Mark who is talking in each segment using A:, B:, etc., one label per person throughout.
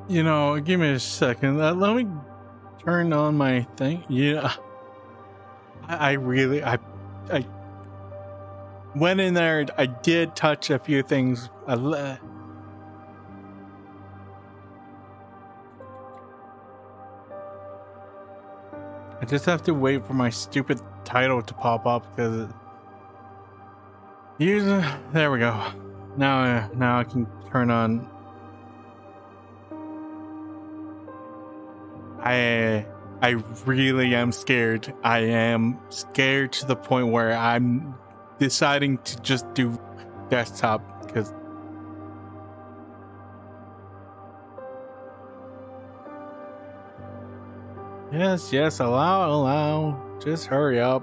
A: You know, give me a second. Let me turn on my thing. Yeah, I really, I went in there. I did touch a few things. I just have to wait for my stupid title to pop up because there we go. Now I can turn on. I really am scared. I am scared to the point where I'm deciding to just do desktop because yes, allow. Just hurry up.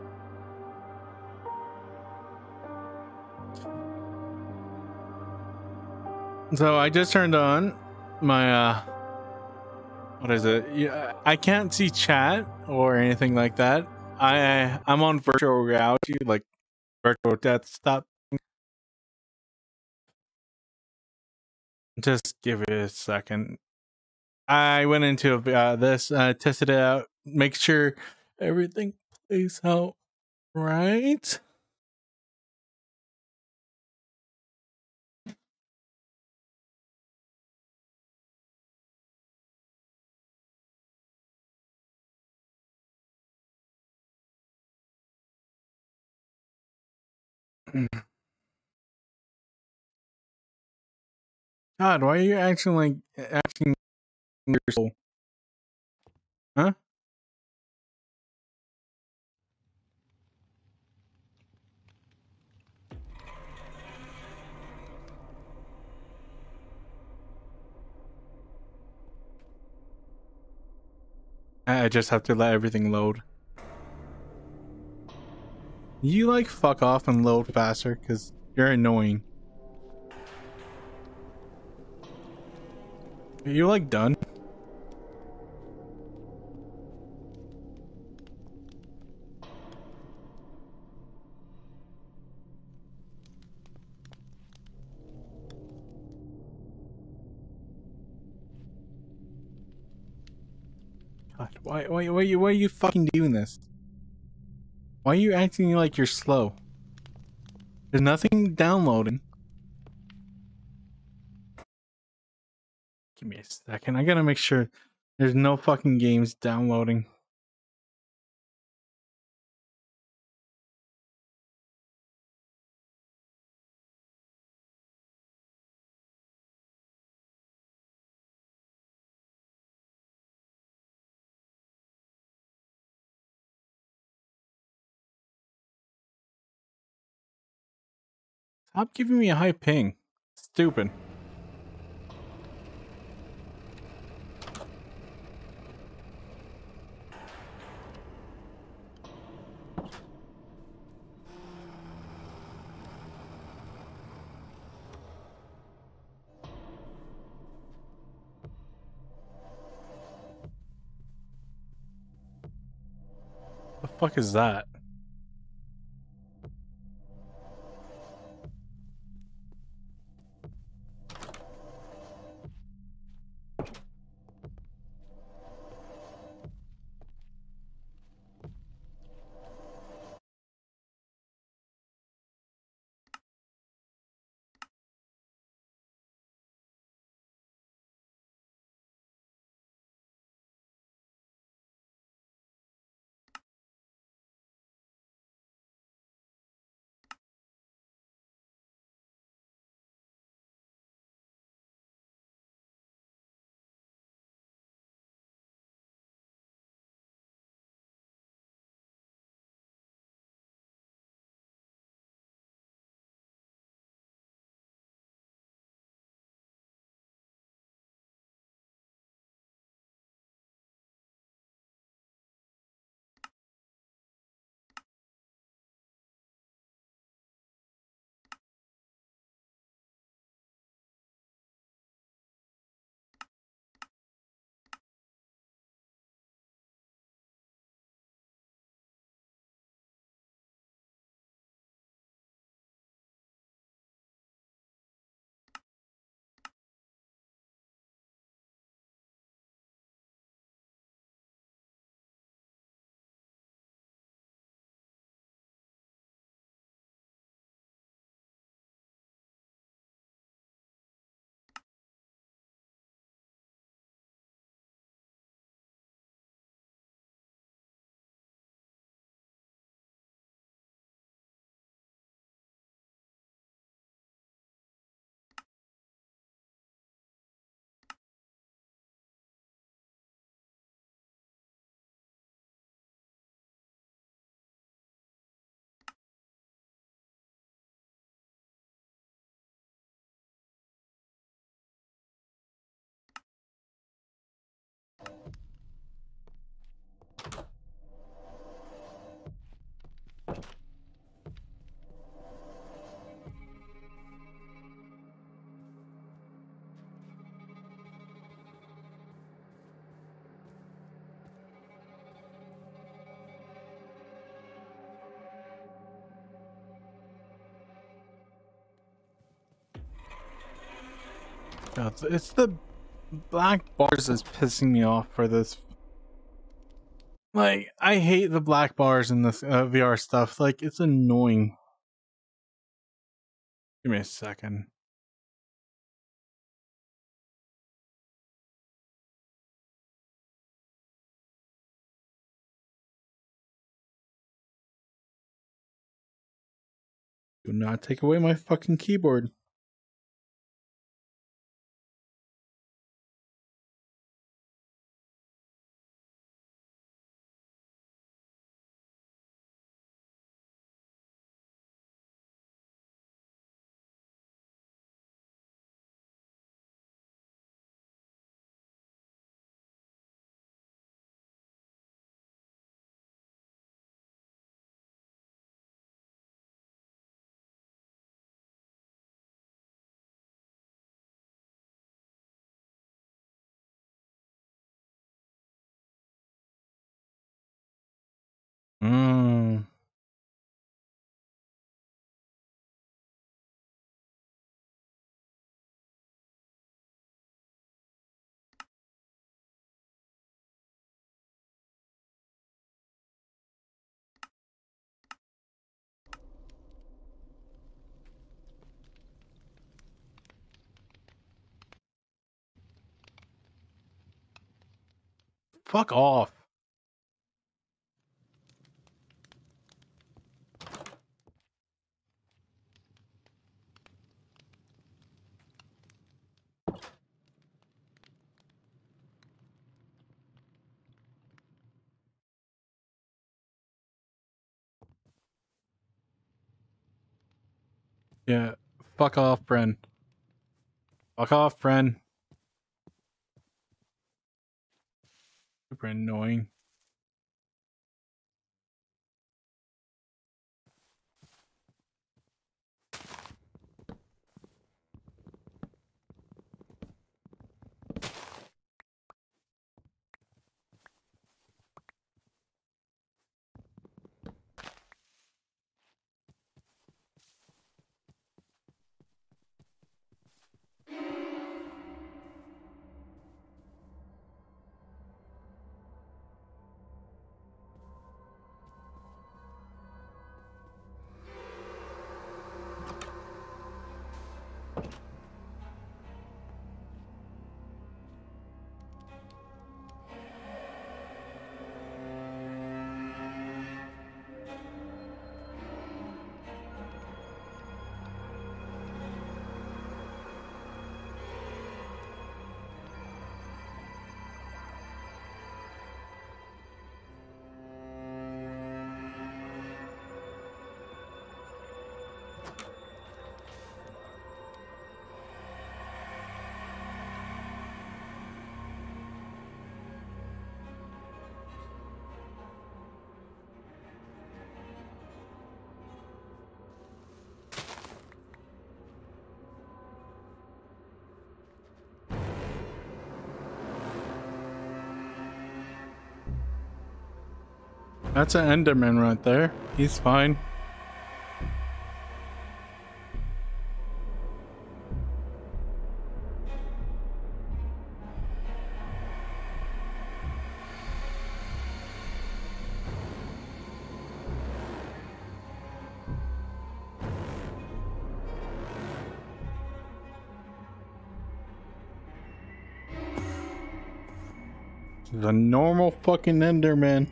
A: So I just turned on my what is it? Yeah, I can't see chat or anything like that. I'm on virtual reality, like virtual desktop. Just give it a second. I went into this, tested it out, make sure everything plays out right. God, why are you acting like acting your soul? Huh? I just have to let everything load. You like fuck off and load faster because you're annoying. Are you like done? God, why are you fucking doing this? Why are you acting like you're slow? There's nothing downloading. Give me a second. I gotta make sure there's no fucking games downloading. Stop giving me a high ping. Stupid. The fuck is that? God, it's the black bars that's pissing me off for this. Like, I hate the black bars in this VR stuff. Like, it's annoying. Give me a second. Do not take away my fucking keyboard. Fuck off. Yeah, fuck off, Bren. Fuck off, Bren. Super annoying. That's an Enderman right there. He's fine. He's a normal fucking Enderman.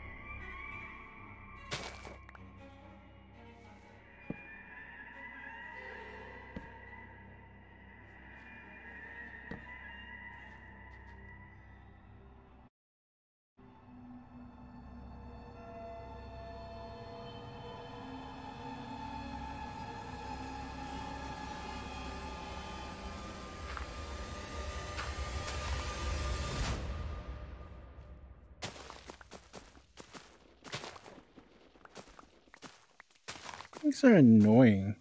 A: These are annoying.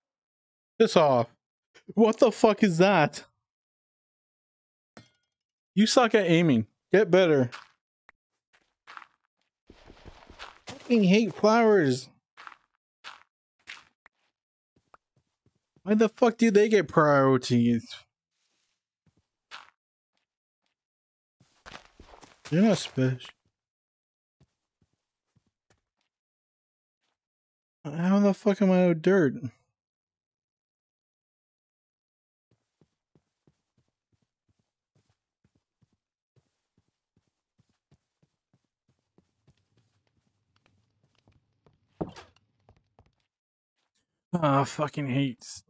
A: Piss off. What the fuck is that? You suck at aiming. Get better. I fucking hate flowers. Why the fuck do they get priorities? They're not special. How the fuck am I out of dirt? Ah, fucking hates.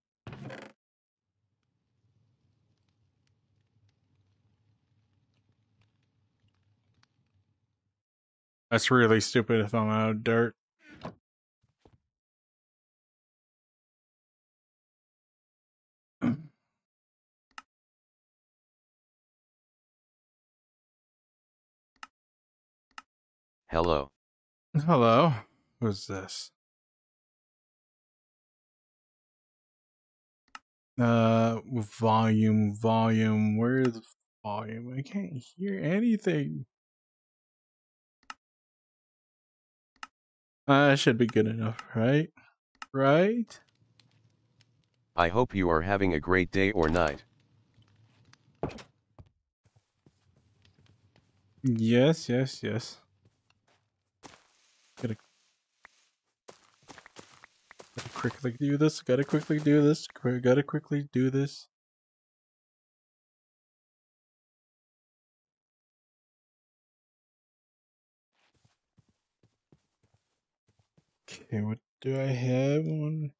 A: That's really stupid if I'm out of dirt.
B: Hello.
A: Hello. Who's this? Volume. Where's the volume? I can't hear anything. That should be good enough, right? Right?
B: I hope you are having a great day or night.
A: Yes. Gotta quickly do this. Gotta quickly do this. Okay, what do I have on?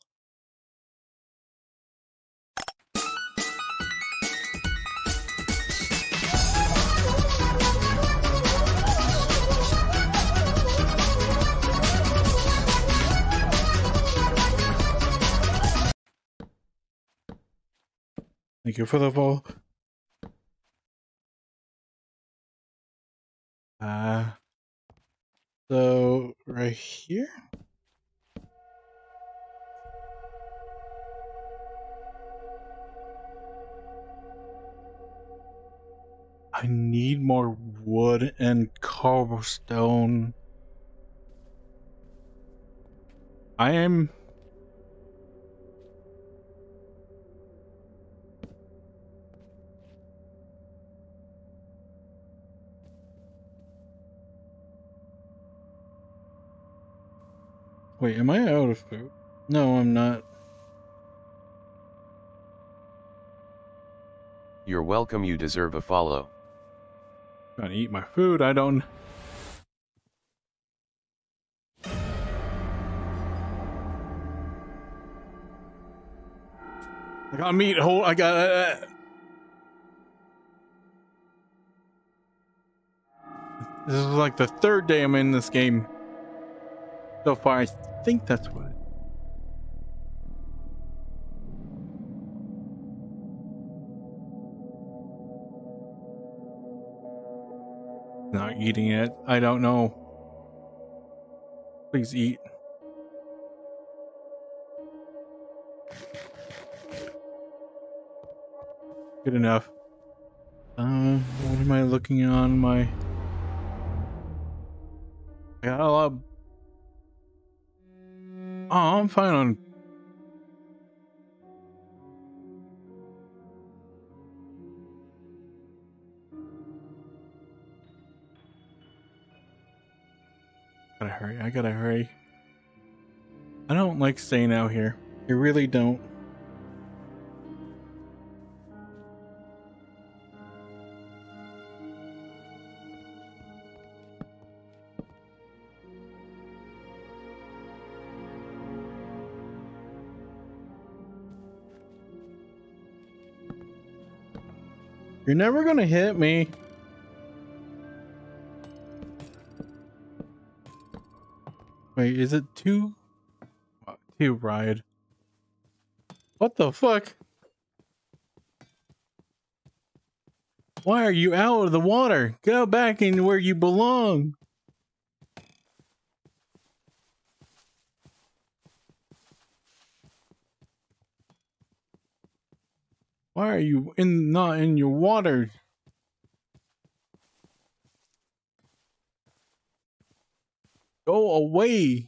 A: Thank you for the ball. So right here. I need more wood and cobblestone. I am. Wait, am I out of food? No, I'm not.
B: You're welcome, you deserve a follow.
A: I'm gonna eat my food, I don't. I got meat, I got. This is like the third day I'm in this game. So far, I think that's what it. Not eating it. I don't know. Please eat. Good enough. What am I looking on my? I got a lot of... Oh, I'm fine on. I gotta hurry. I don't like staying out here. I really don't. You're never gonna hit me. Wait, is it two ride? What the fuck? Why are you out of the water? Go back in where you belong. Why are you not in your water? away.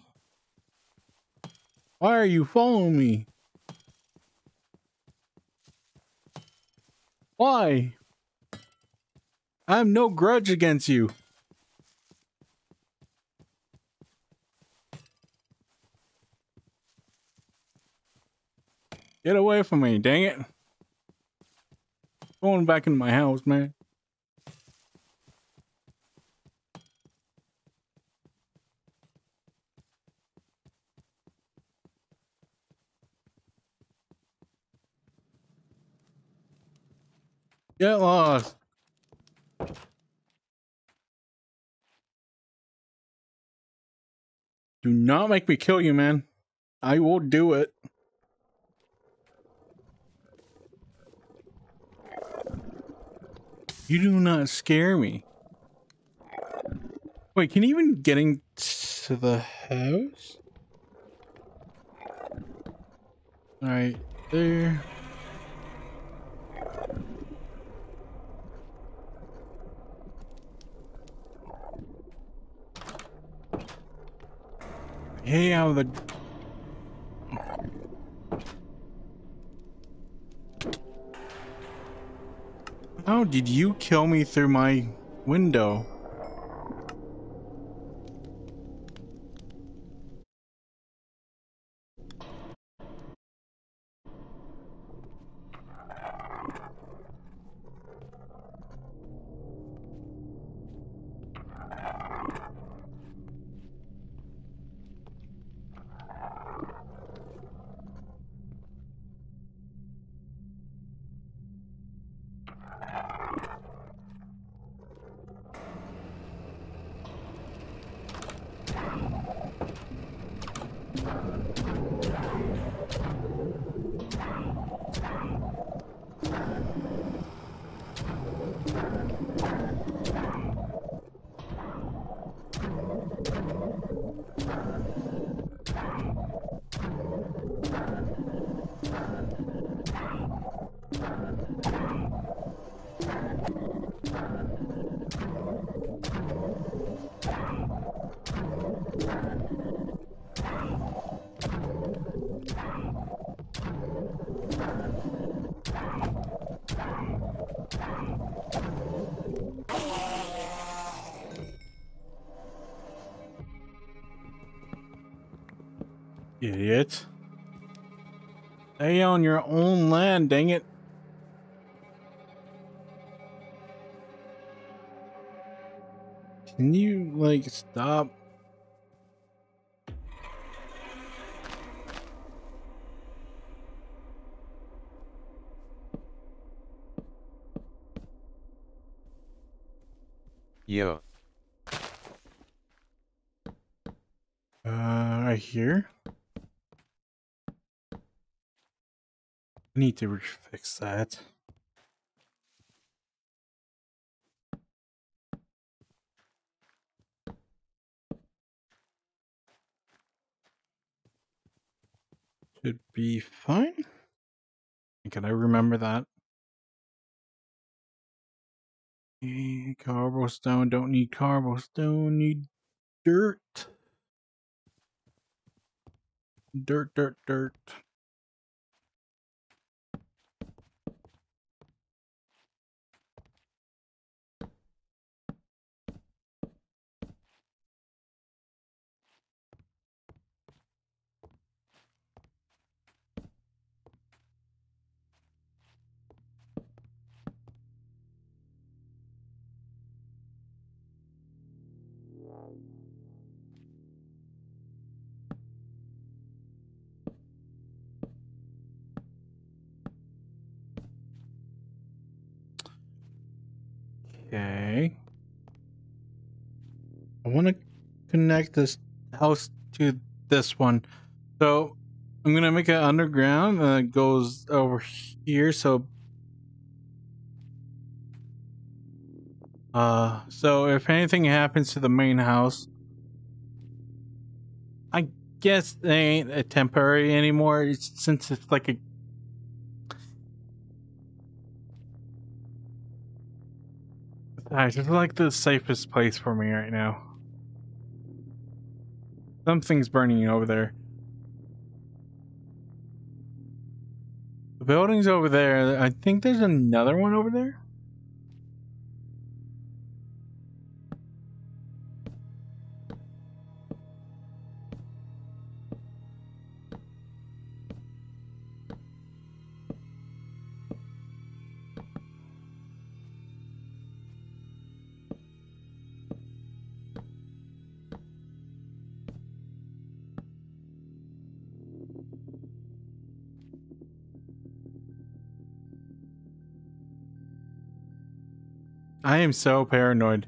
A: Why are you following me? Why? I have no grudge against you. Get away from me, dang it. Going back in my house, man. Get lost. Do not make me kill you, man. I will do it. You do not scare me. Wait, can you even get into the house? Alright, there. Hey, out of the... How did you kill me through my window? Idiot. Stay on your own land, dang it. Can you, like, stop?
B: Yo.
A: Right here. I need to fix that. Should be fine. Can I remember that? Cobblestone, don't need cobblestone, need dirt. Dirt. Okay. I want to connect this house to this one. So I'm going to make it underground and it goes over here. So if anything happens to the main house, I guess they ain't a temporary anymore. Since it's like a... It's like the safest place for me right now. Something's burning over there. The building's over there. I think there's another one over there. I am so paranoid.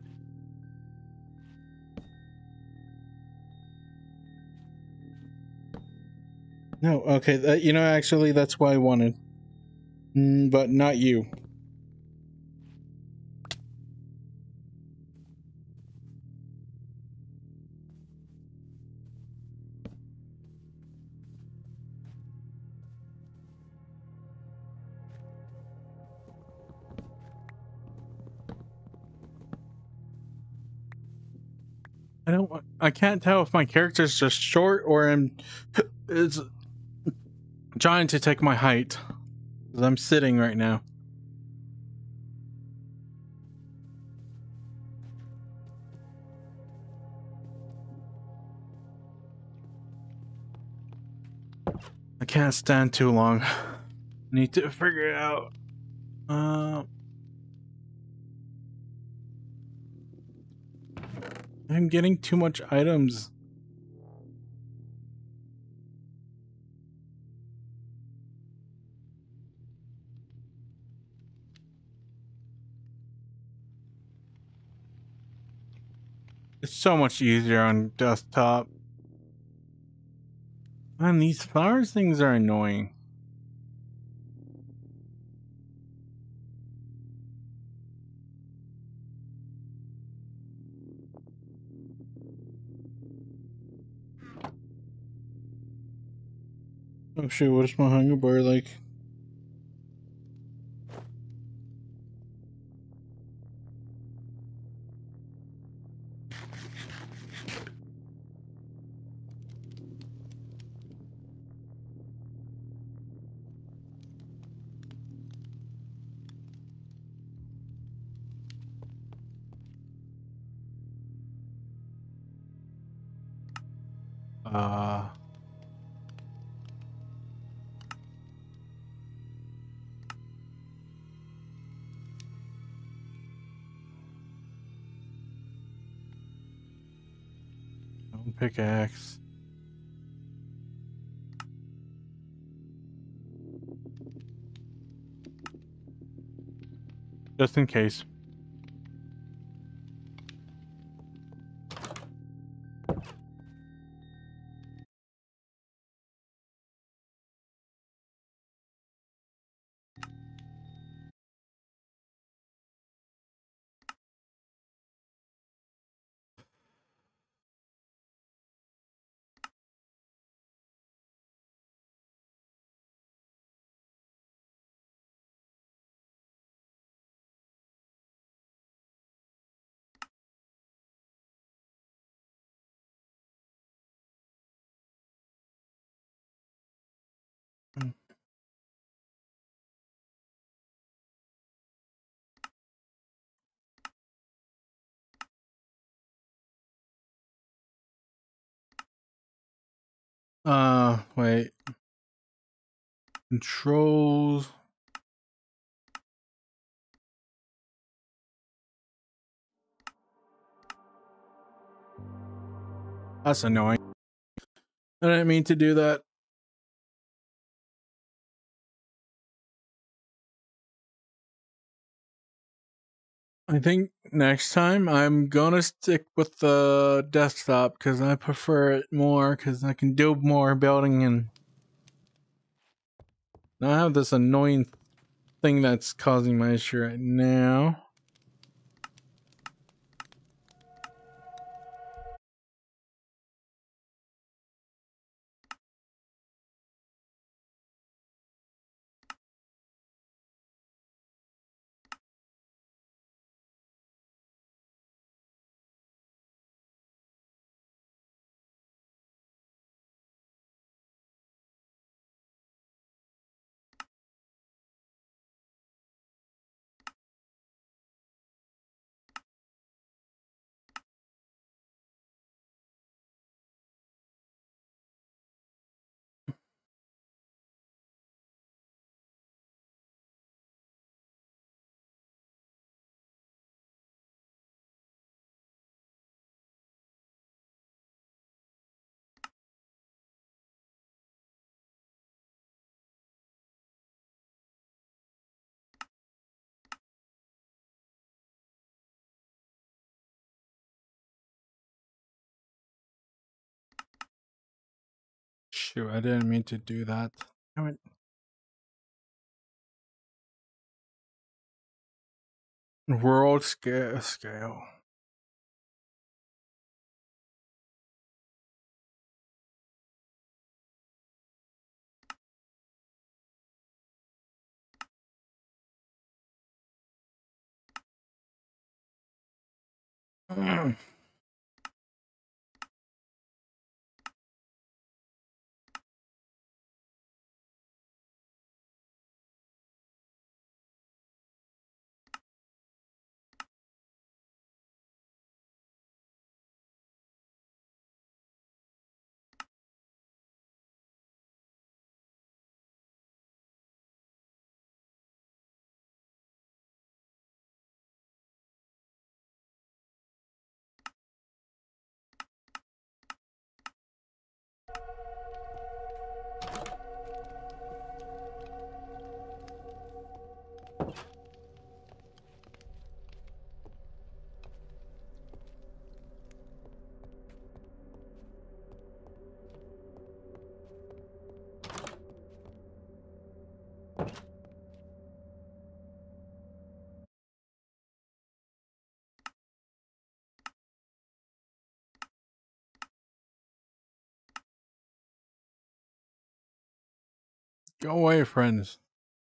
A: No, okay, you know, actually, that's what I wanted. But not you. I can't tell if my character's just short or is trying to take my height. 'Cause I'm sitting right now. I can't stand too long. Need to figure it out. I'm getting too much items. It's so much easier on desktop. Man, these flowers things are annoying. Oh shit, what is my hunger bar like? Uh, Pickaxe. Just in case. Wait. Controls. That's annoying. I didn't mean to do that. I think next time I'm gonna stick with the desktop because I prefer it more because I can do more building and now I have this annoying thing that's causing my issue right now. Shoot, I didn't mean to do that. Damn it. World scale. Go away, friends.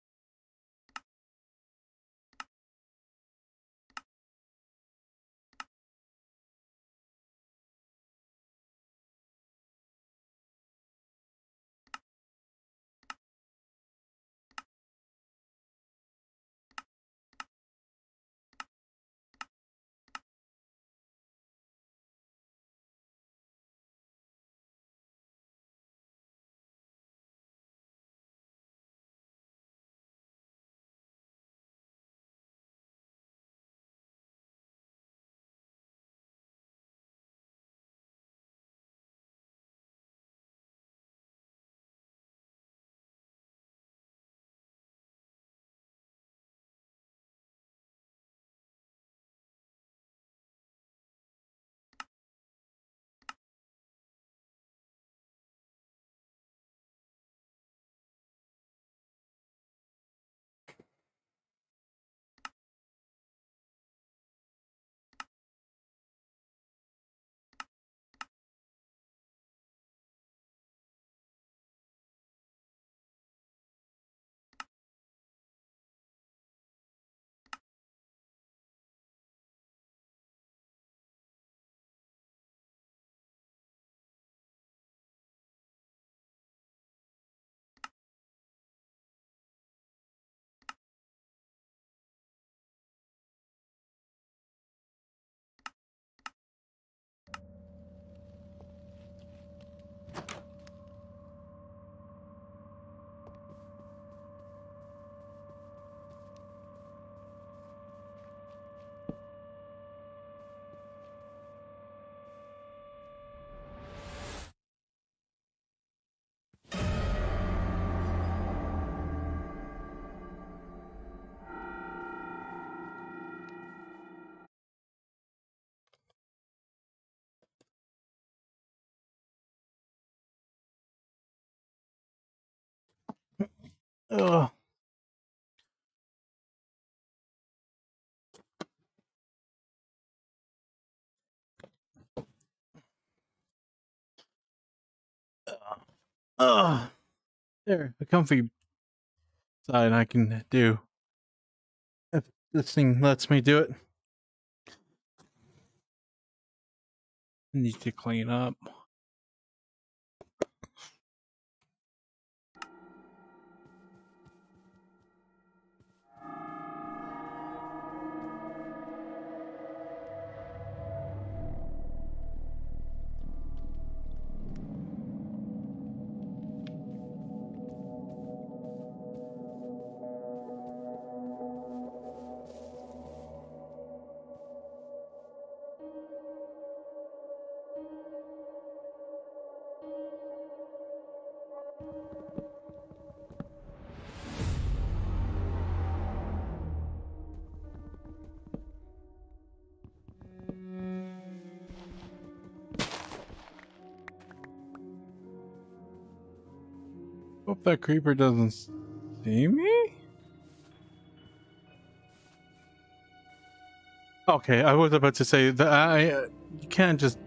A: Ugh. Ugh. There, the comfy side I can do. If this thing lets me do it. I need to clean up. hope that creeper doesn't see me. Okay, I was about to say that you can't just.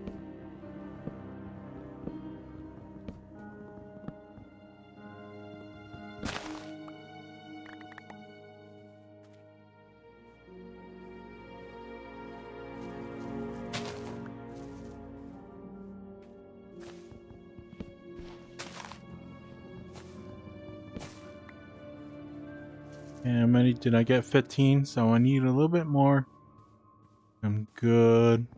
A: And how many did I get? 15, so I need a little bit more. I'm good.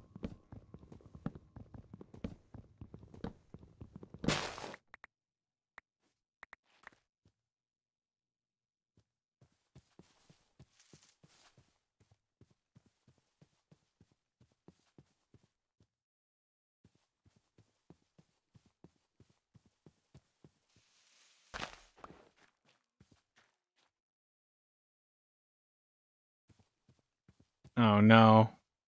A: Oh no.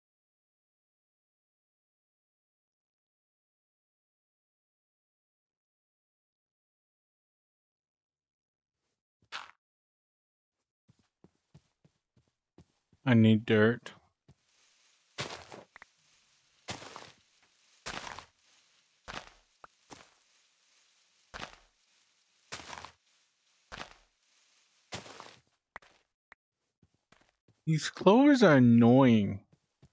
A: I need dirt. These clovers are annoying.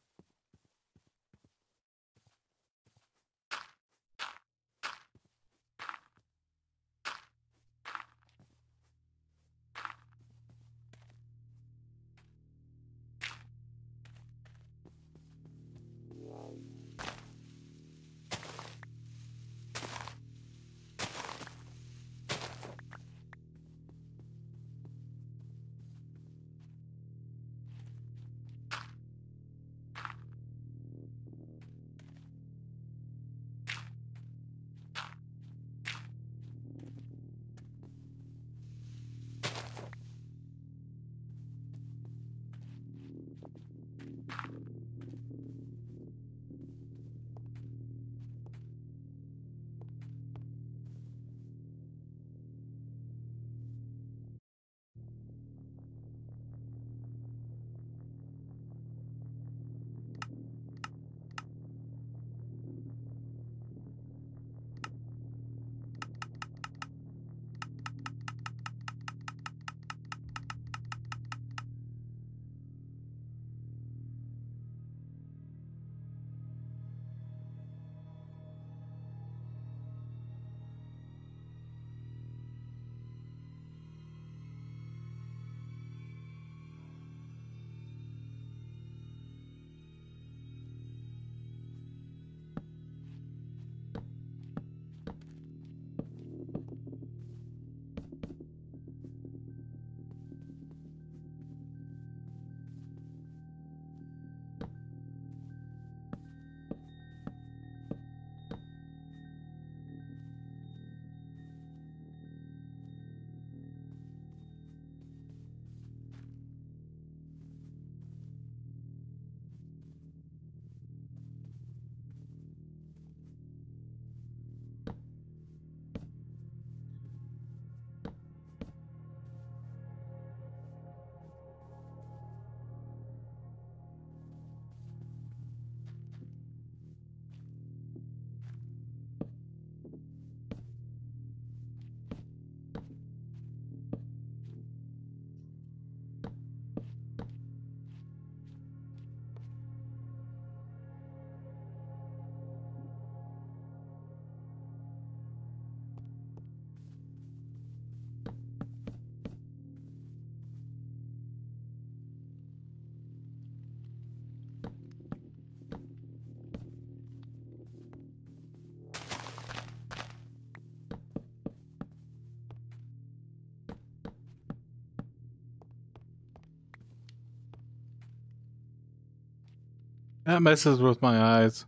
A: That messes with my eyes.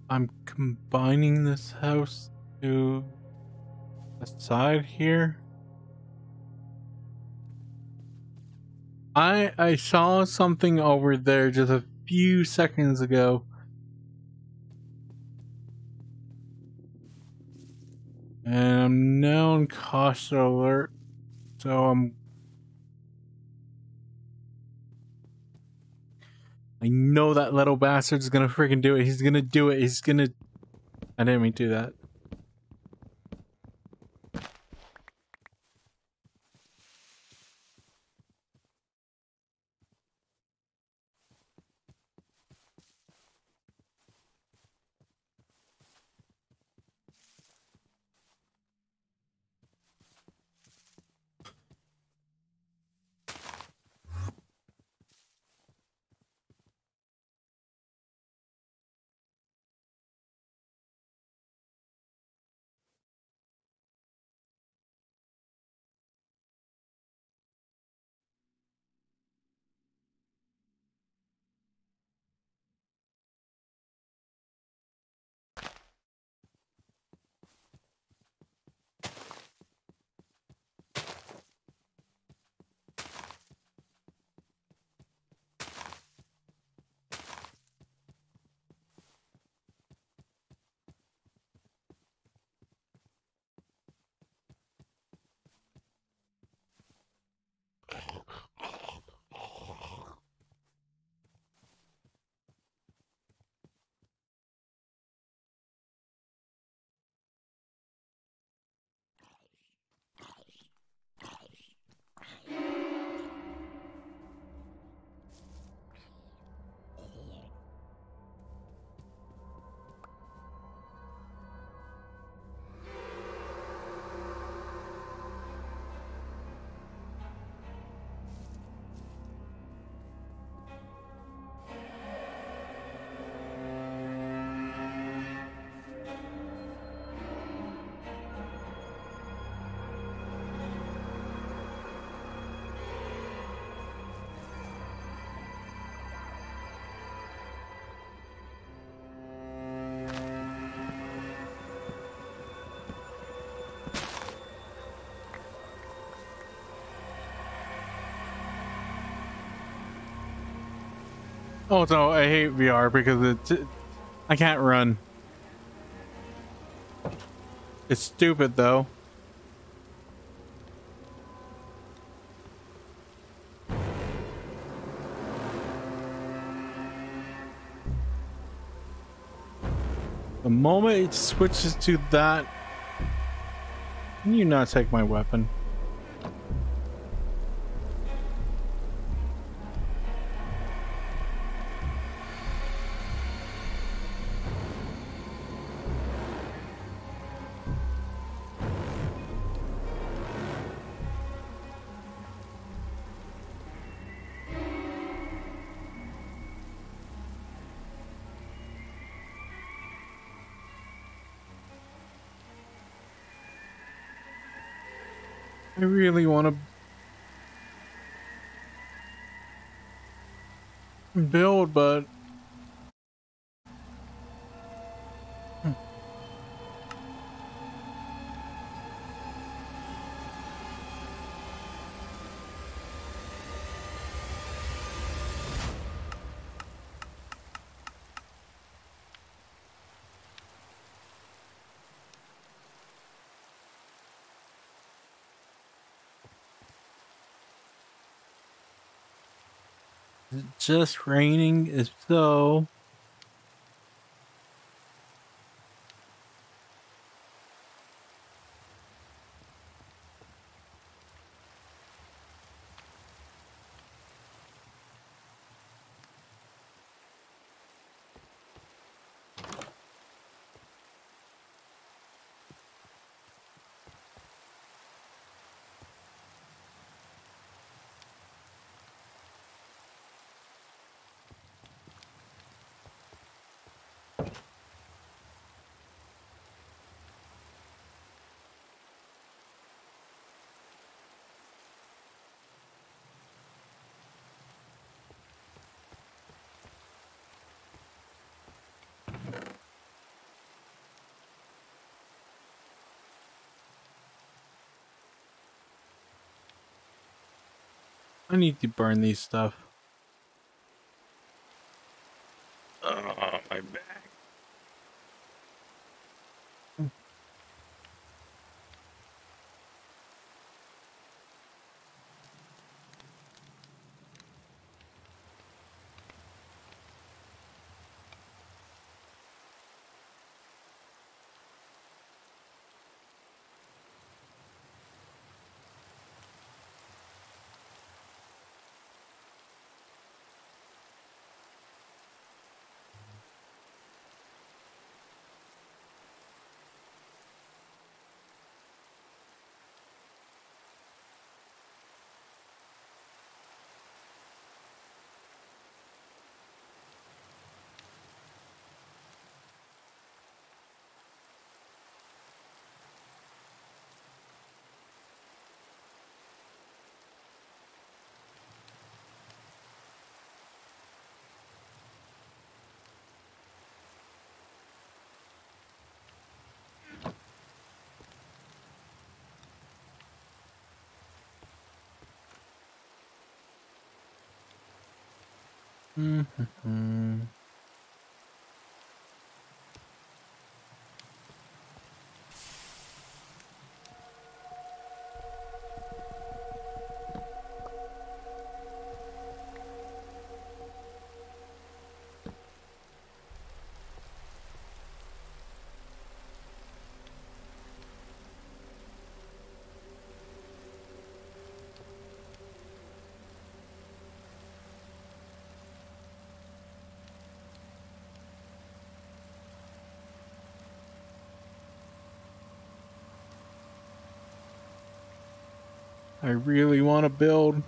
A: I'm combining this house to the side here. I saw something over there just a few seconds ago. And I'm now on caution alert, so I know that little bastard's gonna freaking do it. He's gonna do it. He's gonna... I didn't mean to do that. Oh no, I hate VR because I can't run. It's stupid though. The moment it switches to that... Can you not take my weapon? I really want to build, but it's just raining. If so, I need to burn these stuff. Oh, my back. Mm-hmm. I really want to build.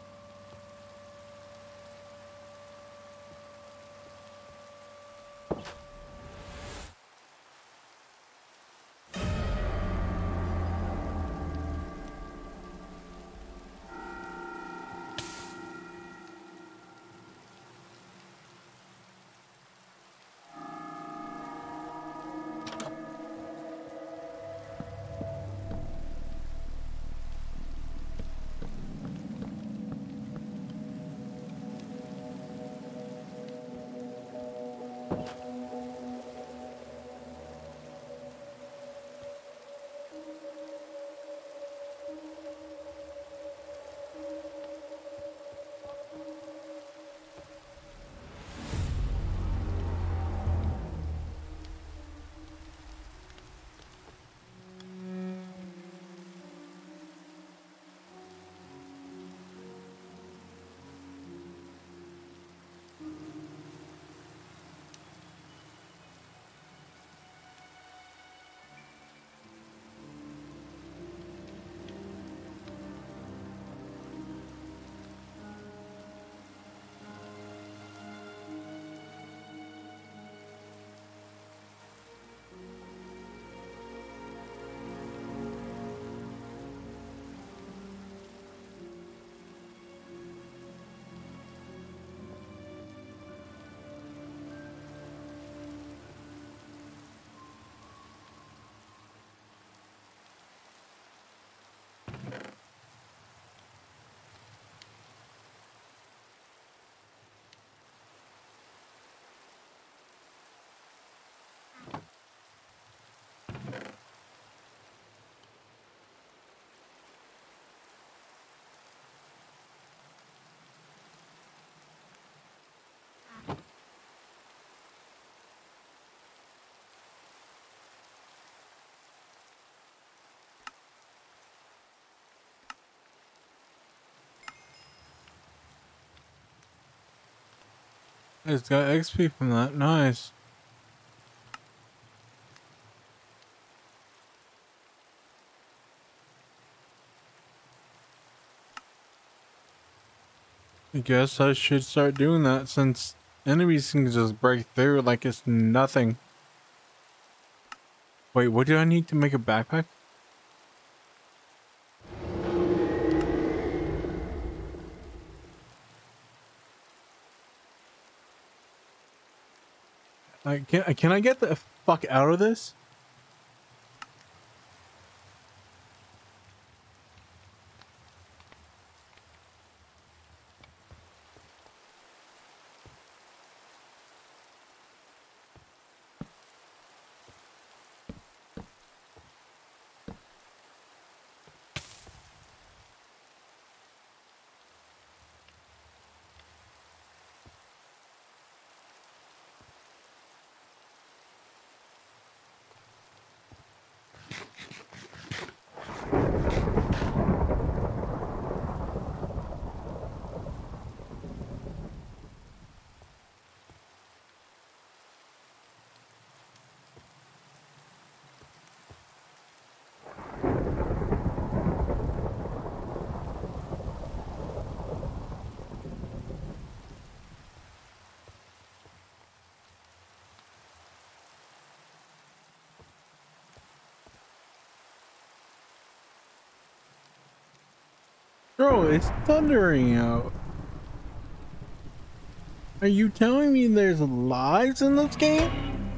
A: It's got XP from that. Nice. I guess I should start doing that since enemies can just break through like it's nothing. Wait, what do I need to make a backpack? Can I get the fuck out of this? Bro, it's thundering out. Are you telling me there's lives in this game?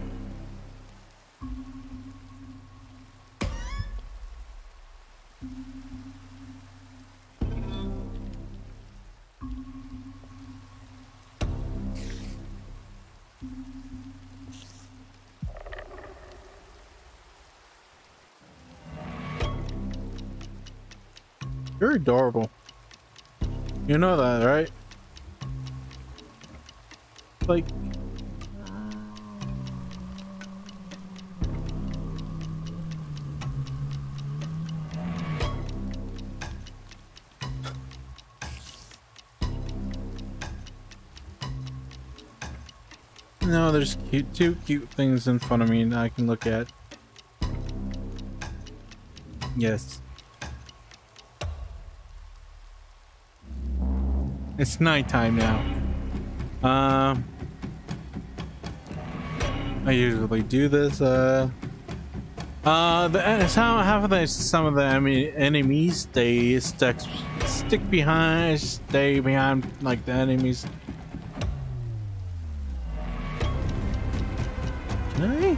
A: You're adorable. You know that, right? Like, no, there's two cute things in front of me that I can look at. Yes. It's nighttime now. I usually do this. Some of the enemies they stay behind like the enemies. Hey.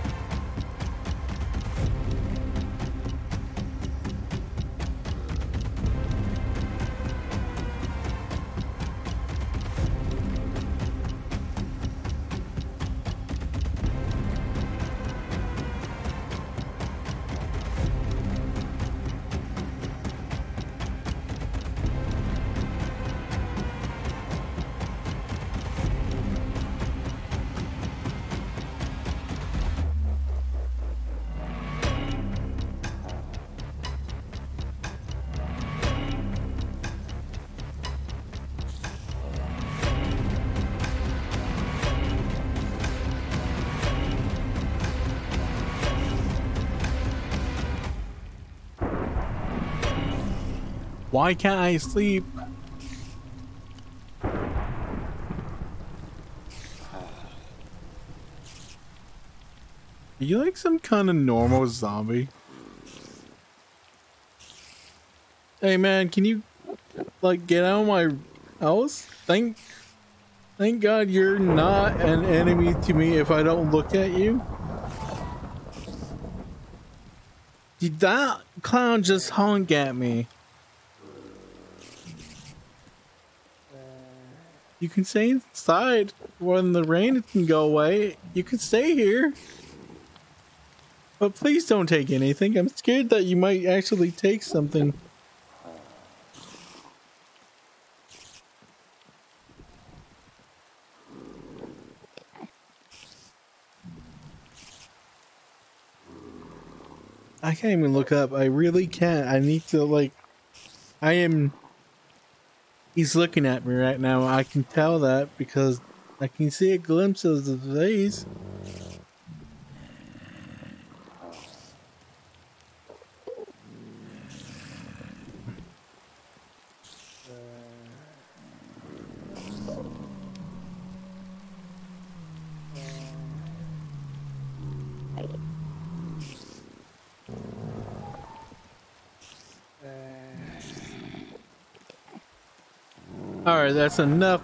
A: Why can't I sleep? Are you like some kind of normal zombie? Hey man, can you like get out of my house? Thank God you're not an enemy to me if I don't look at you. Did that clown just honk at me? You can stay inside when the rain can go away. You can stay here. But please don't take anything. I'm scared that you might actually take something. I can't even look up. I really can't. I need to like... He's looking at me right now. I can tell that because I can see a glimpse of the face. Alright, that's enough.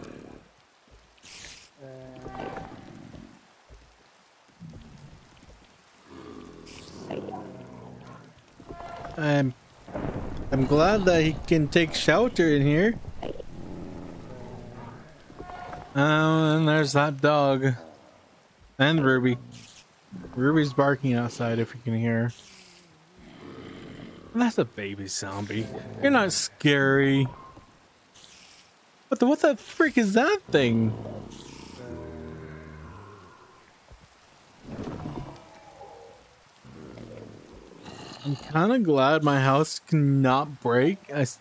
A: I'm glad that he can take shelter in here. And there's that dog. And Ruby. Ruby's barking outside if you can hear her. That's a baby zombie. You're not scary. What the frick is that thing? I'm kind of glad my house cannot break.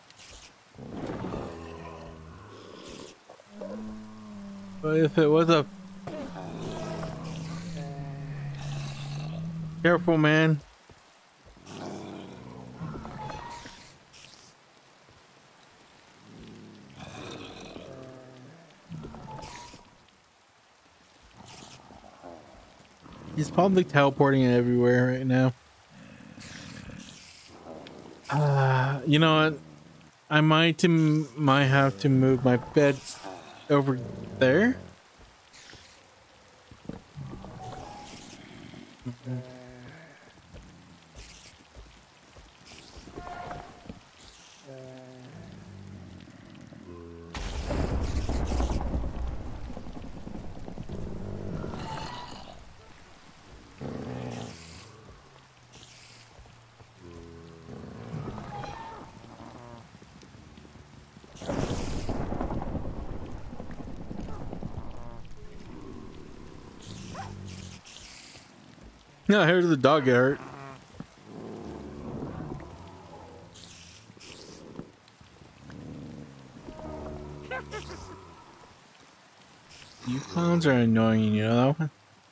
A: But if it was a... Careful, man. He's probably teleporting everywhere right now. You know what? I might have to move my bed over there. No, here's the dog get hurt. You clowns are annoying, you know that one?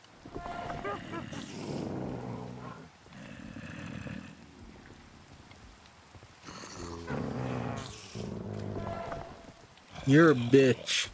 A: You're a bitch.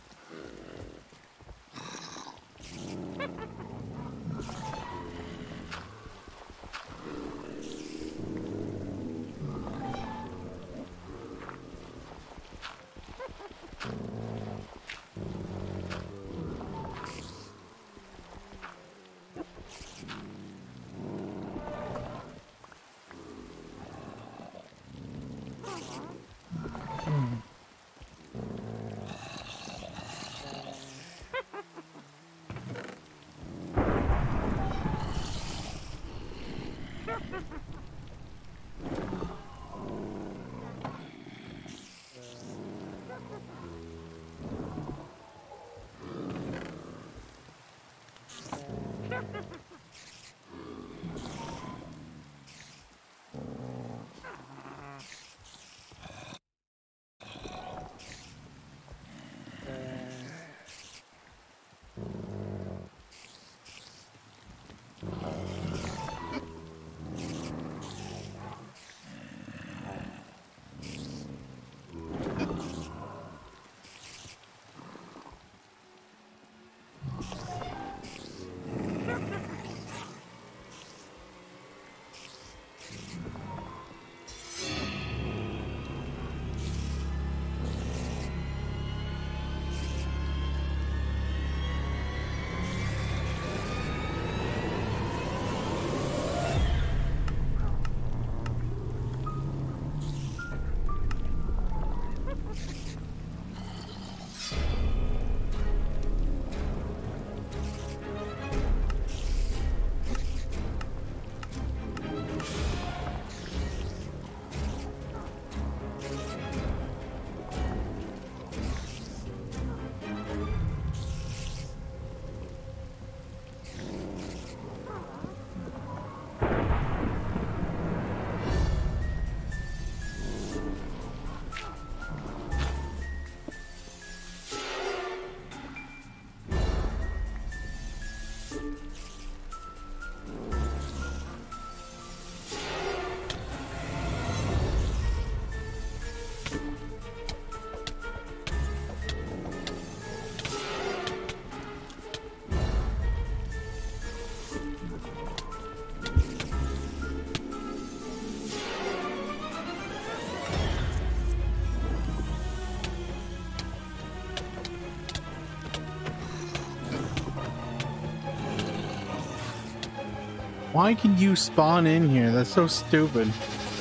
A: Why can you spawn in here? That's so stupid.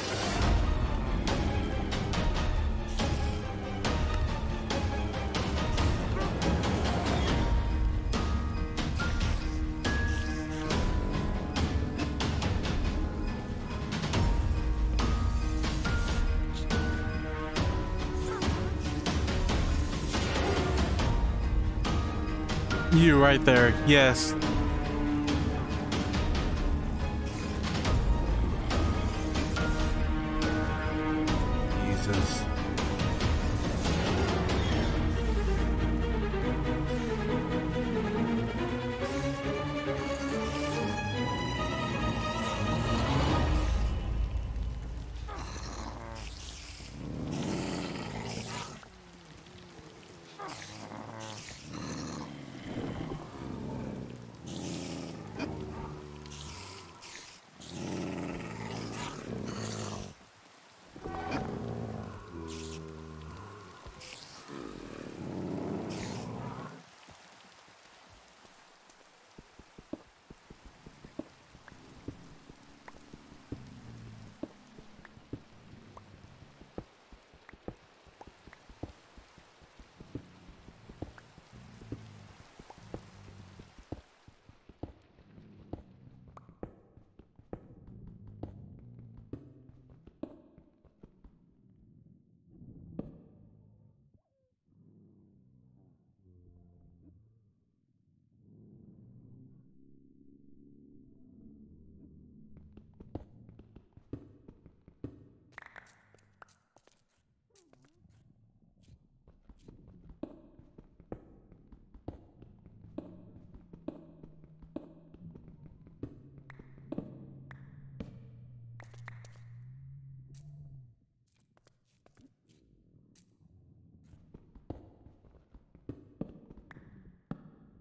A: You right there. Yes. Jesus.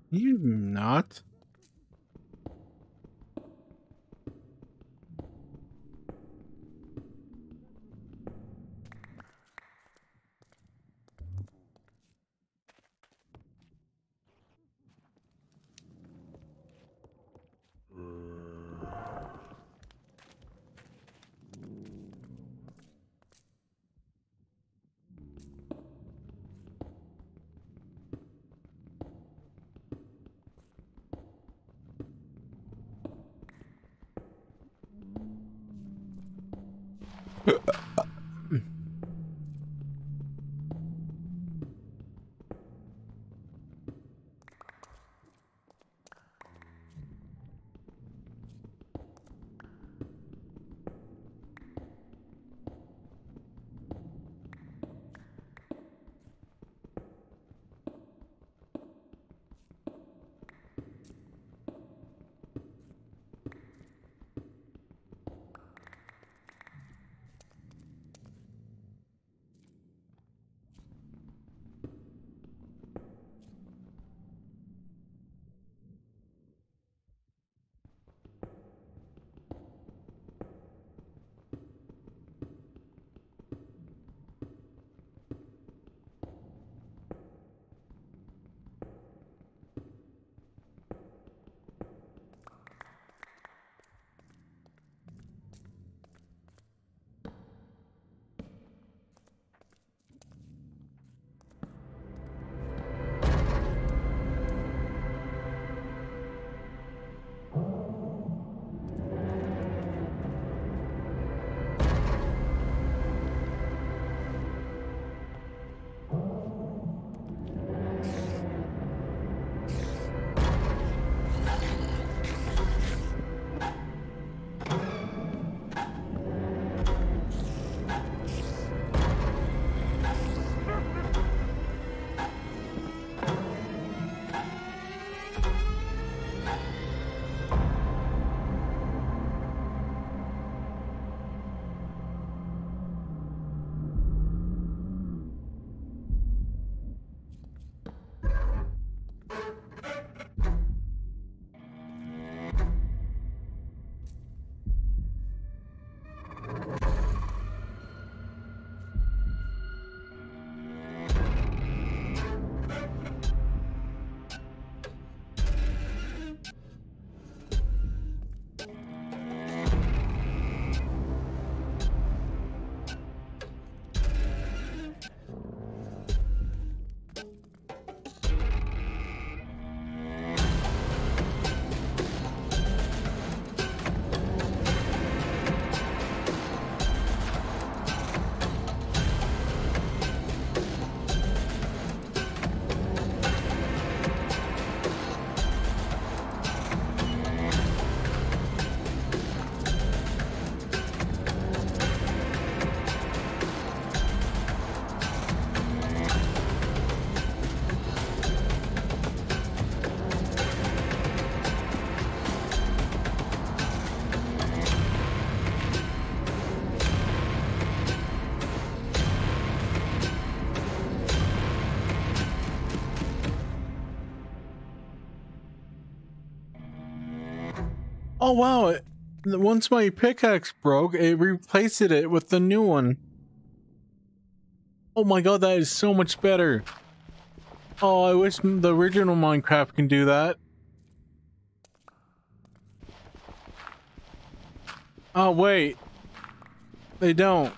A: You not? Oh wow, once my pickaxe broke, it replaced it with the new one. Oh my god, that is so much better. Oh, I wish the original Minecraft can do that. Oh wait, they don't.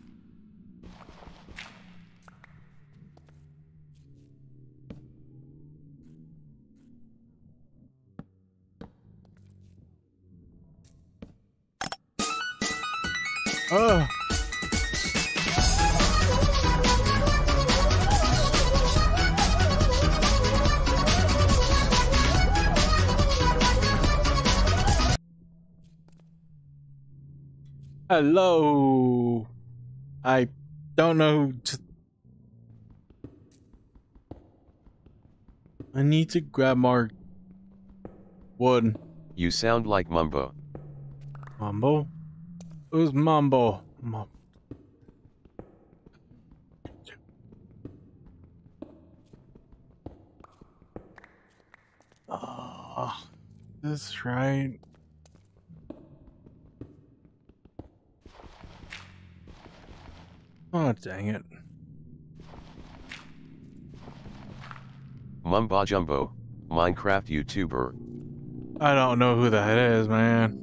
A: Oh. Hello. I don't know. I need to grab more wood.
B: You sound like Mumbo.
A: Mambo? Who's Mambo? Oh, this is right. Oh, dang it.
B: Mumba Jumbo, Minecraft YouTuber.
A: I don't know who that is, man.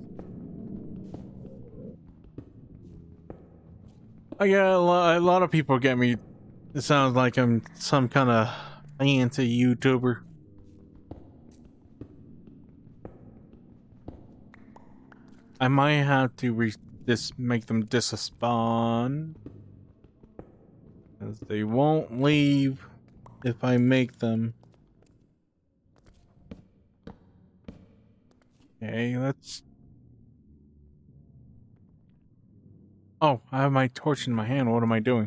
A: I get a lot of people get me. It sounds like I'm some kind of fancy YouTuber. I might have to make them disaspawn, because they won't leave if I make them. Okay, let's... Oh, I have my torch in my hand. What am I doing?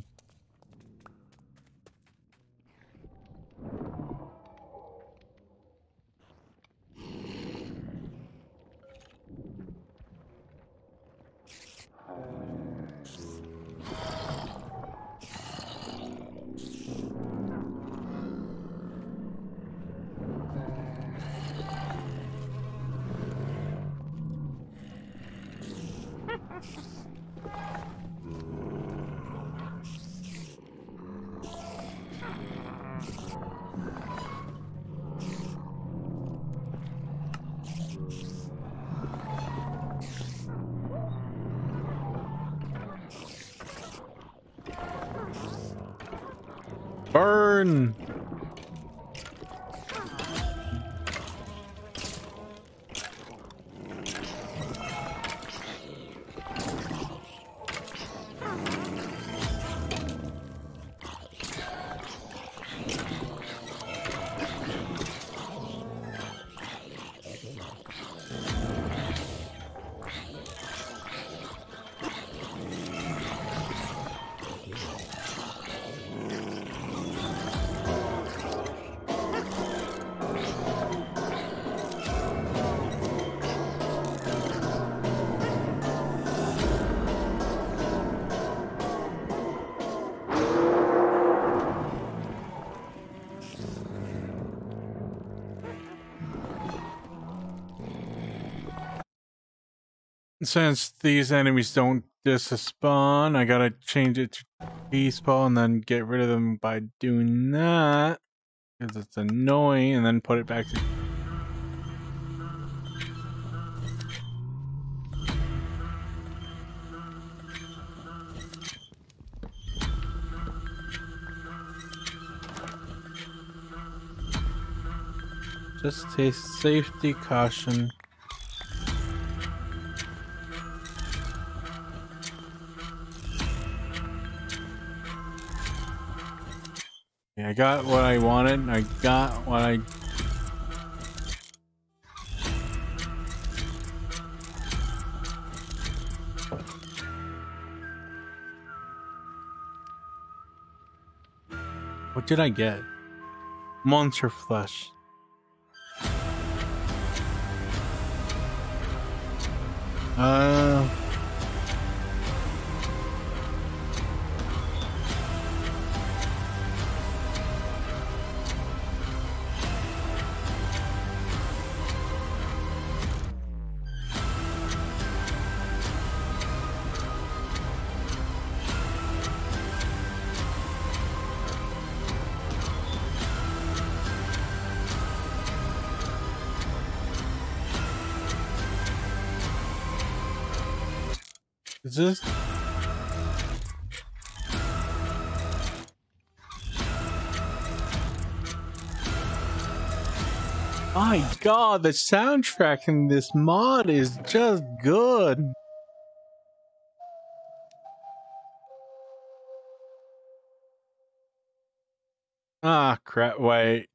A: Burn! Since these enemies don't disaspawn, I gotta change it to despawn and then get rid of them by doing that, because it's annoying, and then put it back to... Just a safety caution. Yeah, I got what I wanted. I got what I... What did I get? Monster flesh. Is this... My god, the soundtrack in this mod is just good. Ah, crap, wait.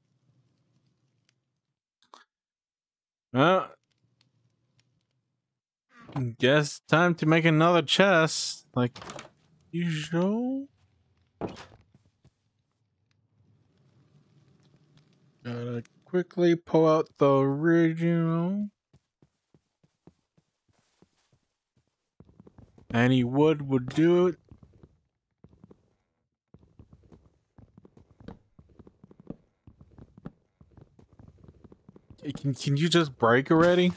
A: Guess time to make another chest, like usual. Gotta quickly pull out the original. Any wood would do it. Can you just break already?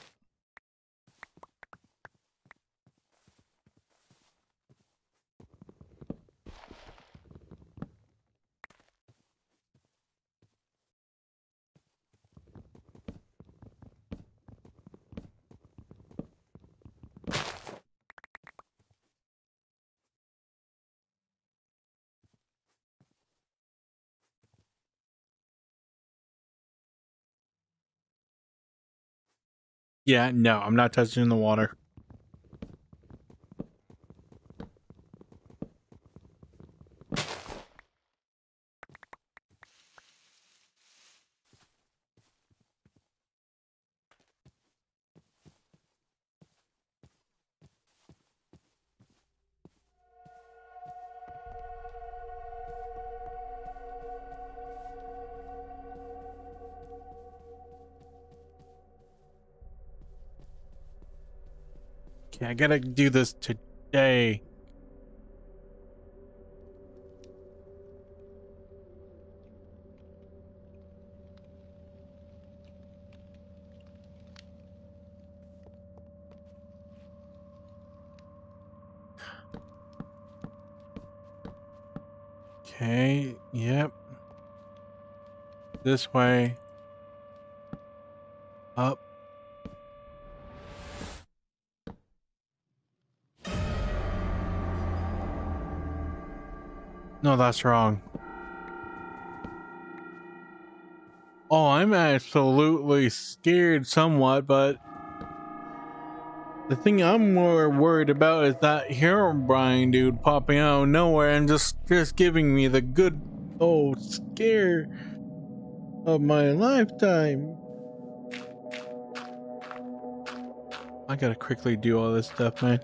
A: Yeah, no, I'm not touching the water. Okay, I gotta do this today. Okay, yep. This way. Up. No, that's wrong. Oh, I'm absolutely scared somewhat, but the thing I'm more worried about is that Herobrine dude popping out of nowhere and just giving me the good old scare of my lifetime. I gotta quickly do all this stuff, man.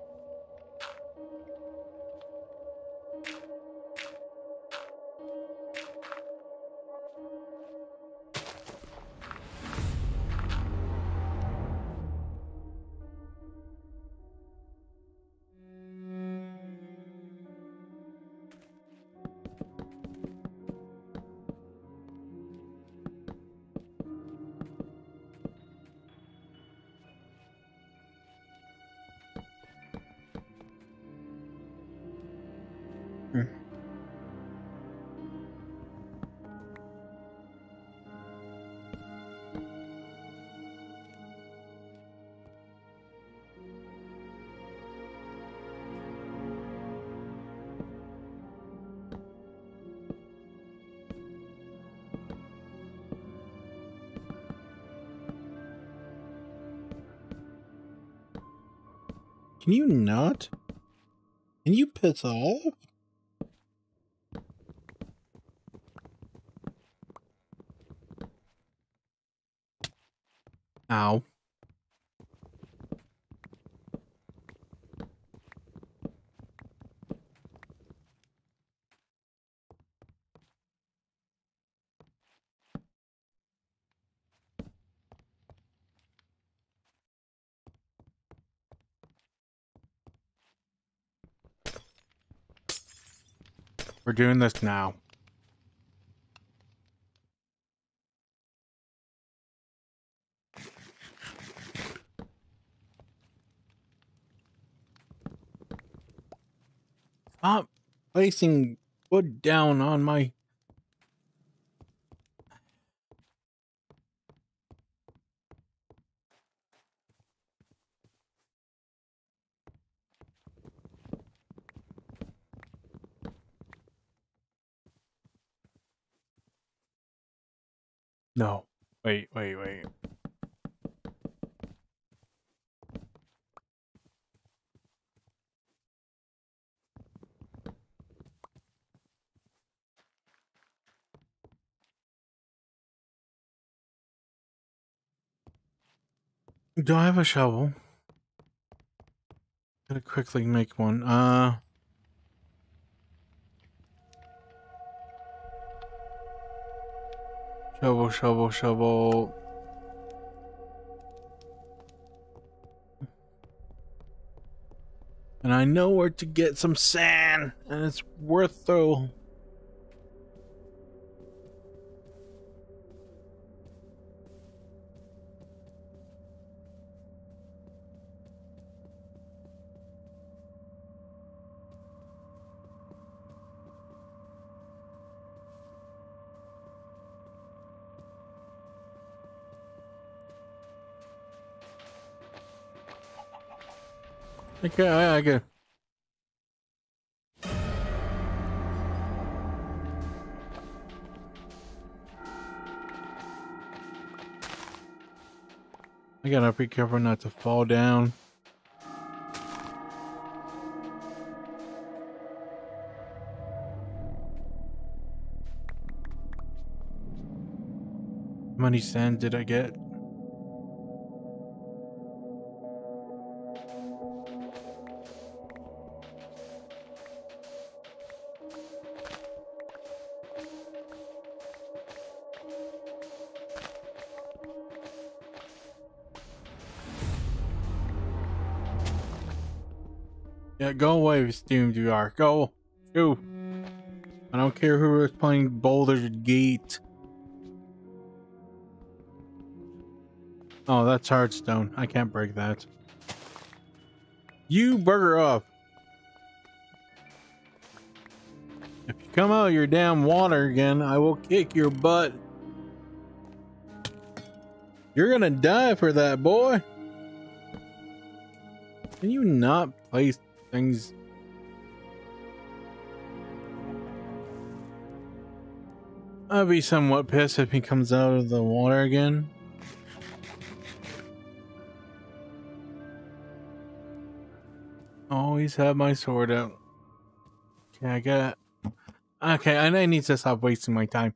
A: Can you not? Can you piss off? Ow. We're doing this now. Stop placing wood down on my... No. Wait. Do I have a shovel? Gotta quickly make one. Shovel. And I know where to get some sand, and it's worth the... Okay, I get. I gotta be careful not to fall down. How many sand did I get? Yeah, go away, Steam VR. Go. Go. I don't care who is playing Boulder's Gate. Oh, that's Hearthstone. I can't break that. You burger up. If you come out of your damn water again, I will kick your butt. You're gonna die for that, boy. Can you not place things? I'd be somewhat pissed if he comes out of the water again. Always have my sword out. Okay, I got. Okay, I need to stop wasting my time.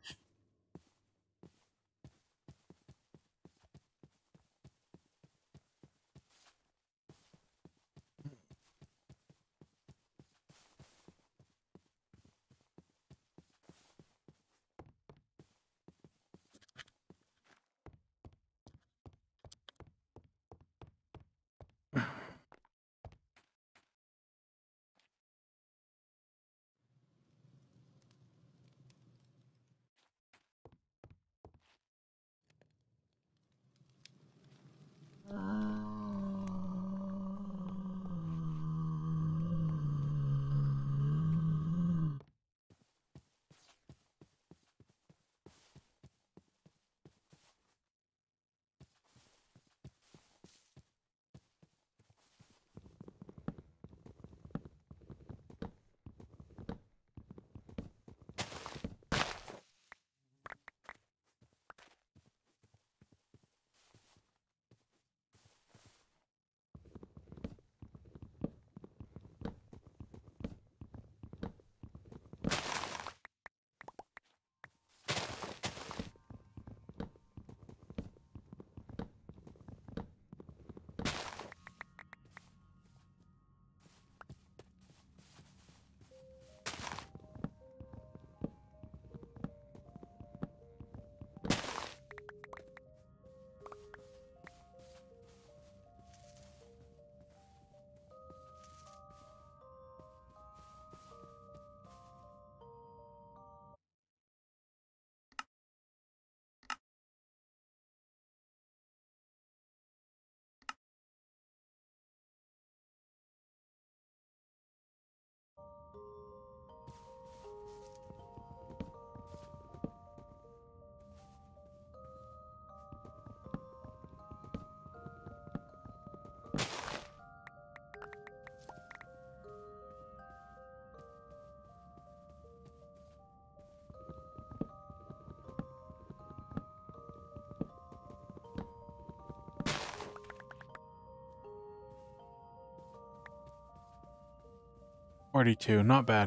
A: $42, not bad.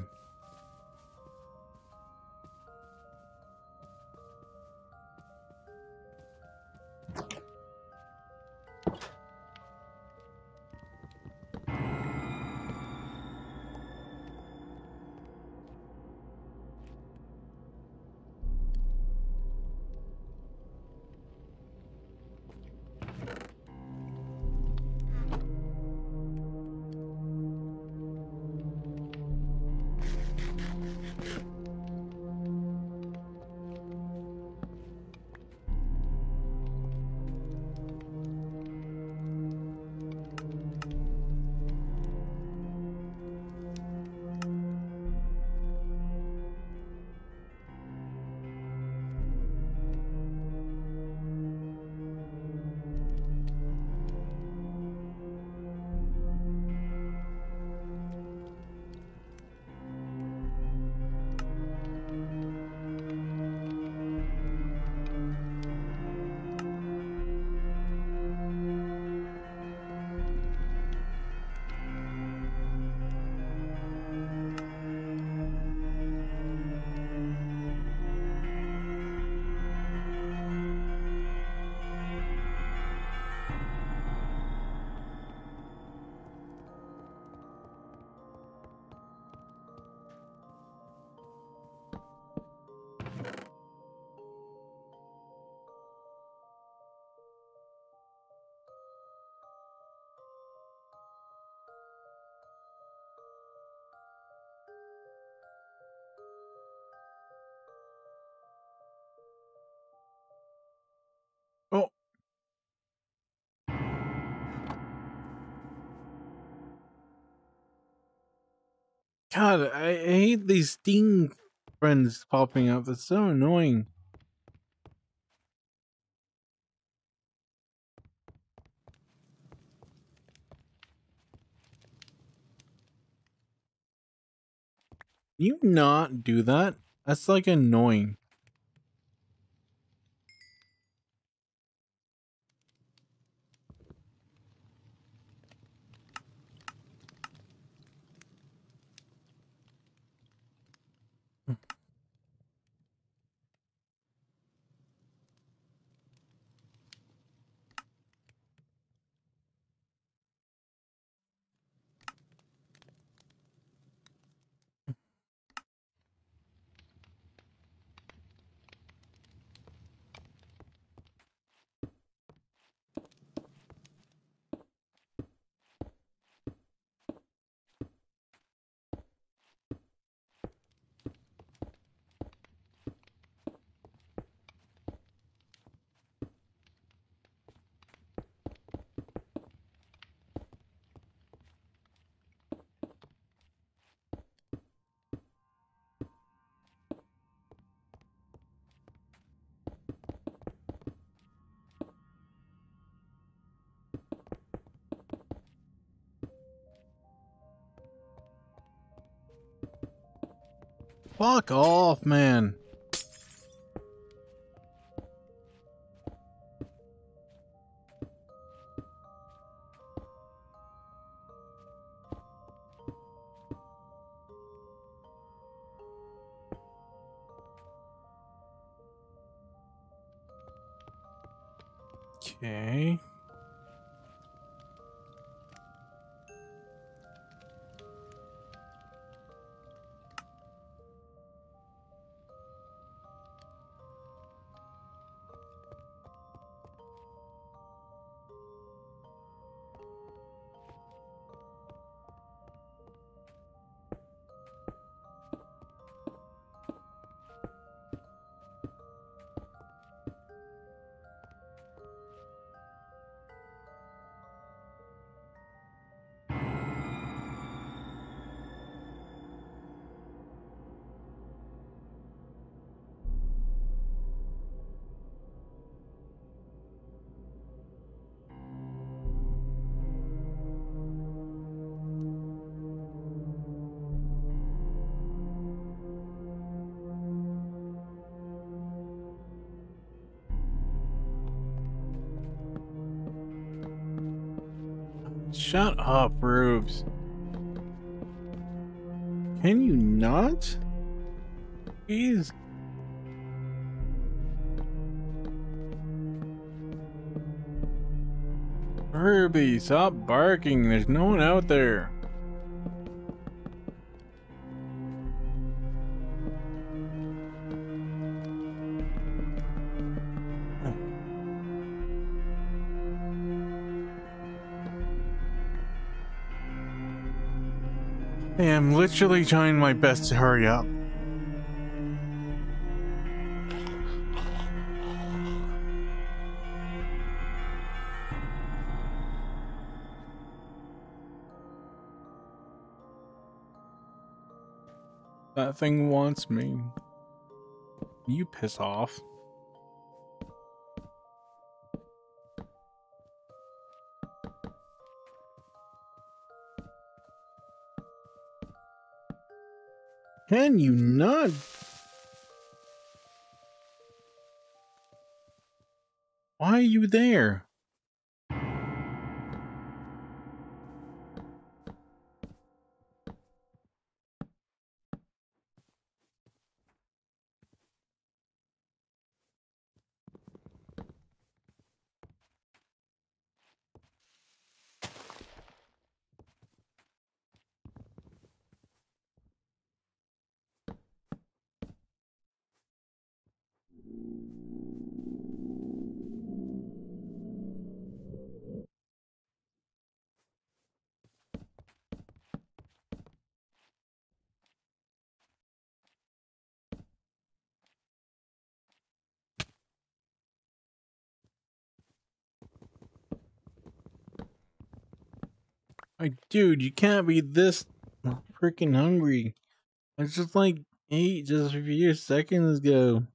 A: God, I hate these Steam friends popping up. It's so annoying. Can you not do that? That's like annoying. Fuck off, man. Okay. Shut up, Rubes. Can you not? Jeez. Ruby, stop barking. There's no one out there. I am literally trying my best to hurry up. That thing wants me. You piss off. Can you not? Why are you there? Like, dude, you can't be this freaking hungry. I just like ate just a few seconds ago.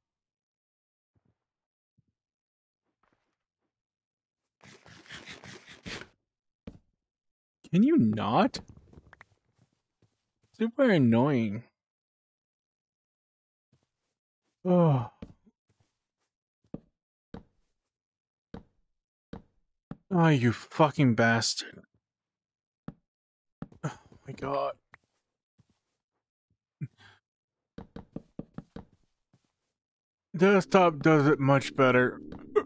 A: Can you not? Super annoying. Oh. Oh, you fucking bastard. Oh my god. Desktop does it much better.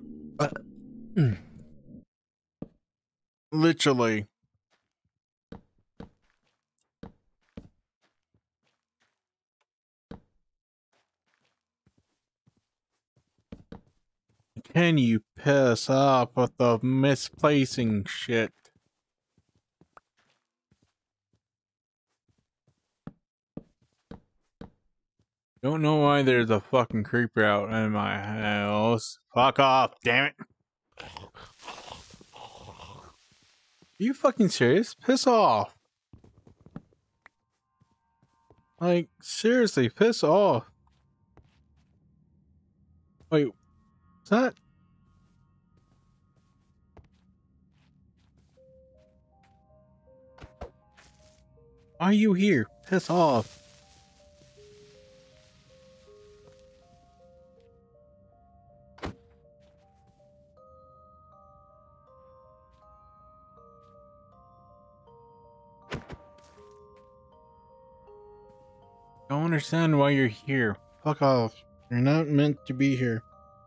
A: Literally. Can you piss off with the misplacing shit? Don't know why there's a fucking creeper out in my house. Fuck off, damn it. Are you fucking serious? Piss off. Like, seriously, piss off. Wait, is that? Why are you here? Piss off. Don't understand why you're here. Fuck off. You're not meant to be here.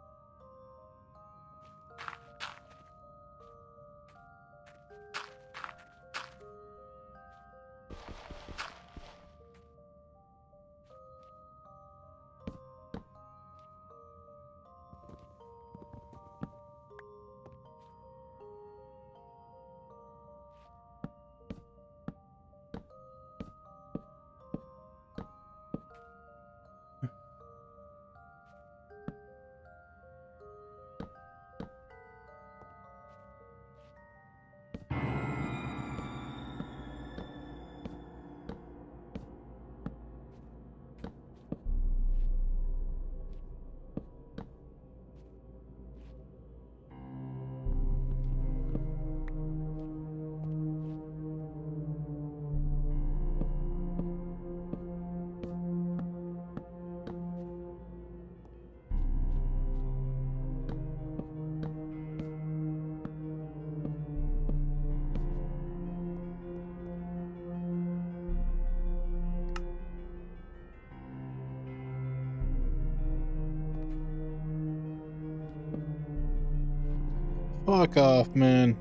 A: Fuck off, man.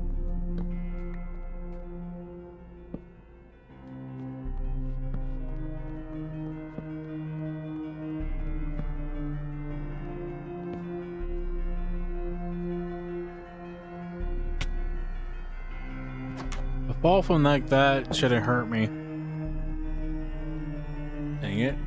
A: A fall from like that shouldn't hurt me. Dang it.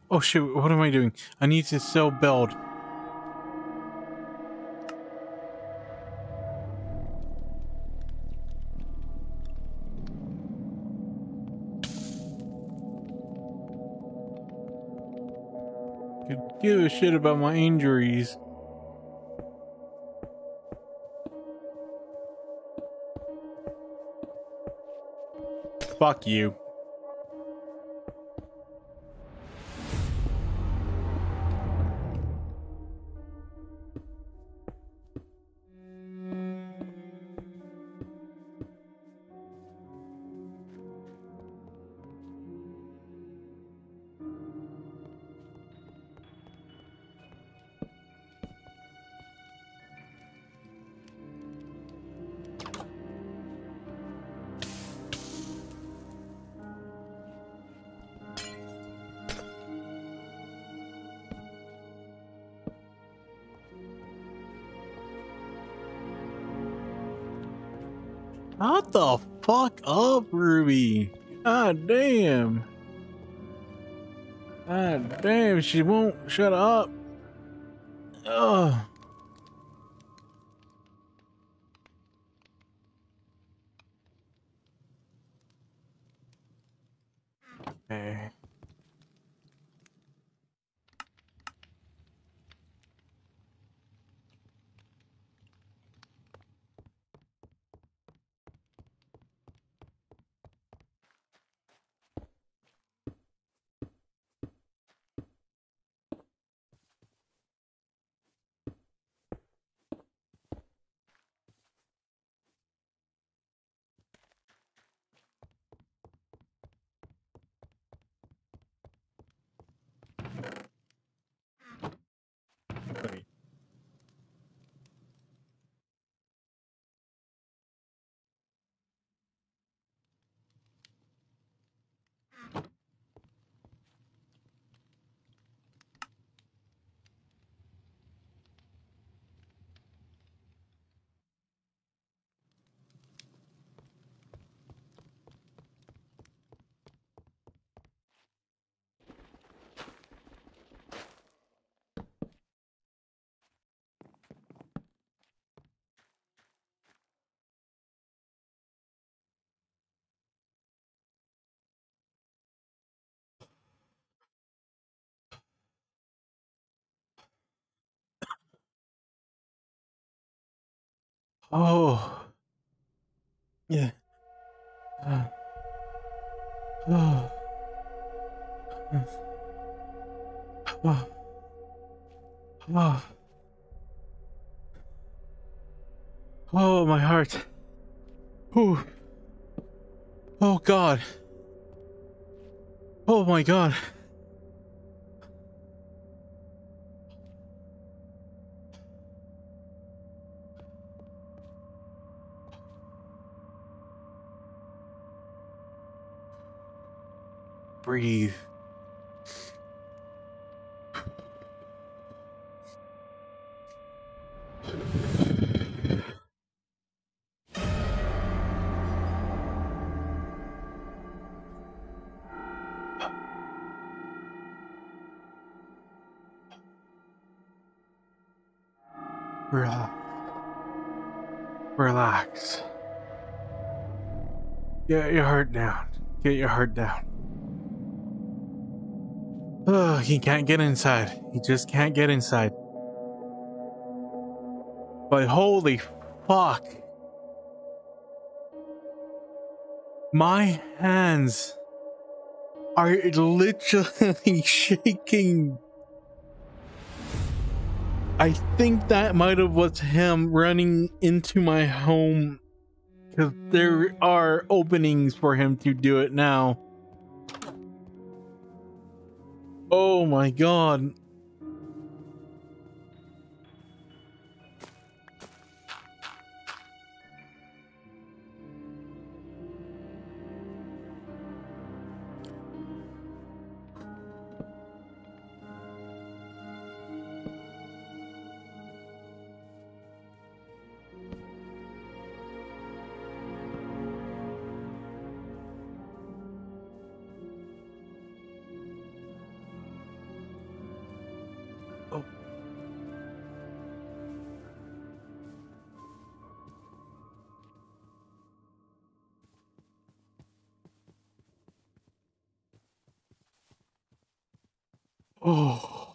A: Oh shoot, what am I doing? I need to still build. Could give a shit about my injuries. Fuck you. Shut the fuck up, Ruby. God damn. God damn, she won't shut up. Ugh. Okay. Wait. Oh. Yeah. Oh. Oh. Oh. Oh, my heart. Whew. Oh god. Oh my god. Breathe. Relax. Relax. Get your heart down. Get your heart down. Oh, he can't get inside. He just can't get inside. But holy fuck. My hands are literally shaking. I think that might have was him running into my home, because there are openings for him to do it now. Oh my god. Oh.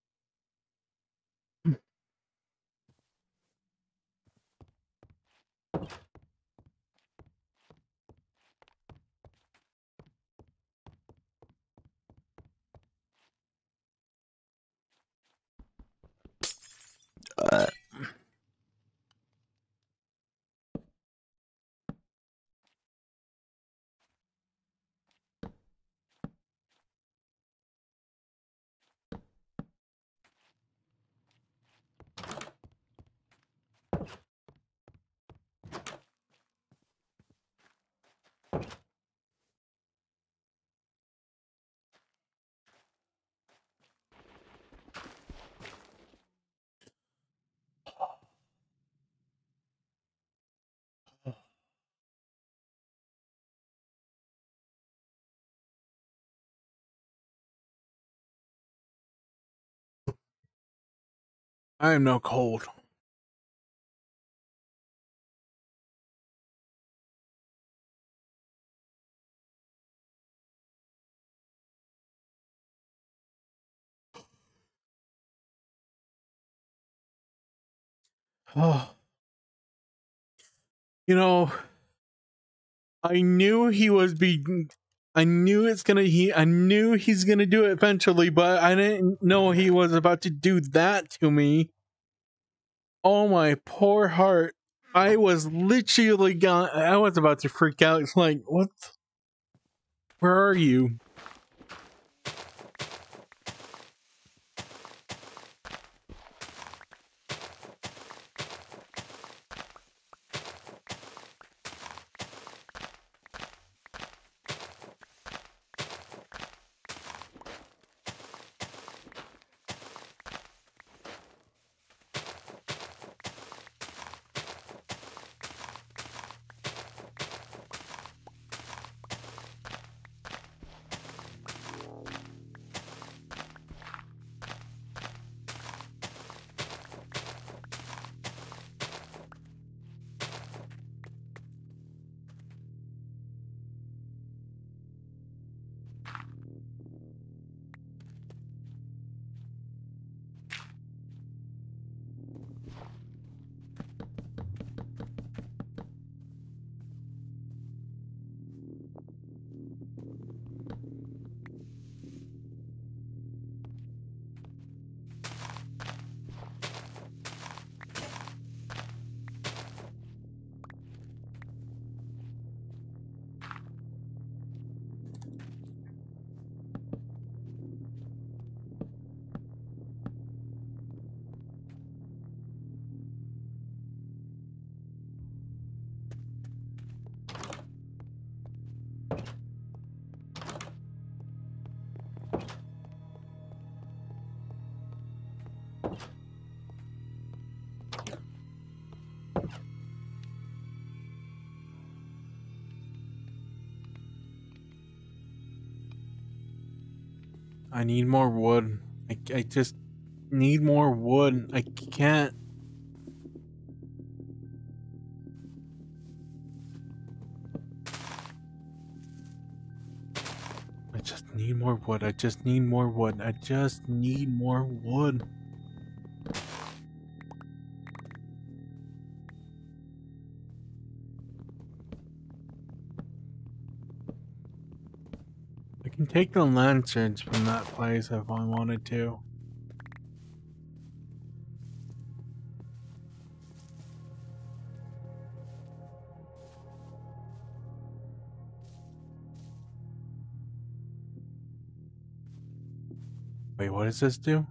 A: I am no cold. Oh. You know, I knew he was being. I knew I knew he's gonna do it eventually, but I didn't know he was about to do that to me. Oh my poor heart. I was literally gone. I was about to freak out. It's like, what? Where are you? I need more wood. I just need more wood. I can't. I just need more wood. I just need more wood. I just need more wood. I can take the lanterns from that place if I wanted to. Wait, what does this do?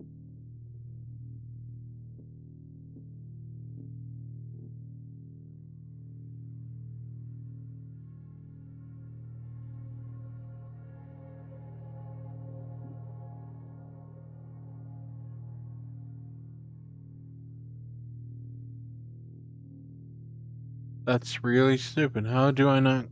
A: That's really stupid. How do I not?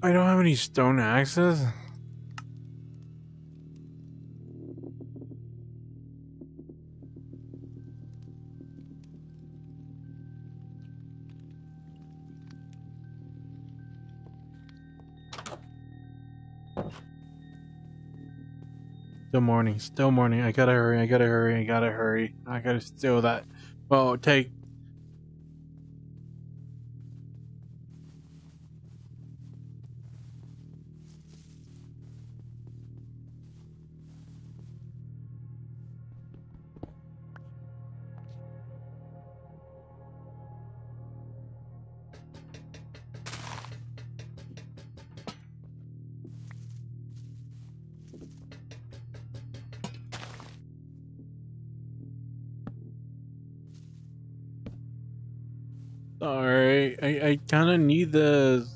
A: I don't have any stone axes. Still morning. I gotta hurry, I gotta hurry, I gotta hurry. I gotta steal that. Well, take. Sorry, I kind of need this.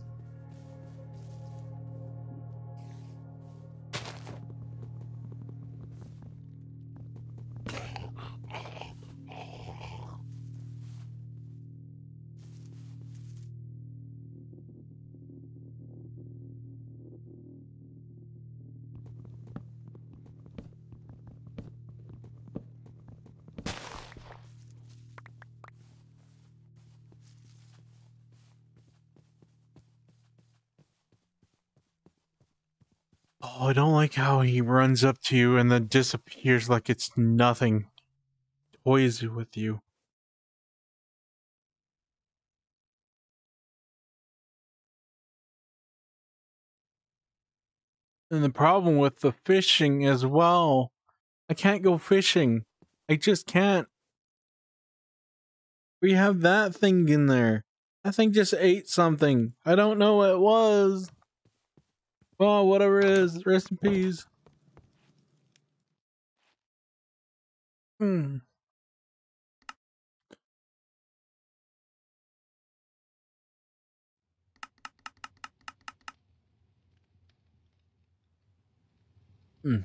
A: Oh, I don't like how he runs up to you and then disappears like it's nothing. Toys with you. And the problem with the fishing as well, I can't go fishing. I just can't. We have that thing in there. That thing just ate something. I don't know what it was. Oh, whatever it is, rest in peace. Hmm. Hmm.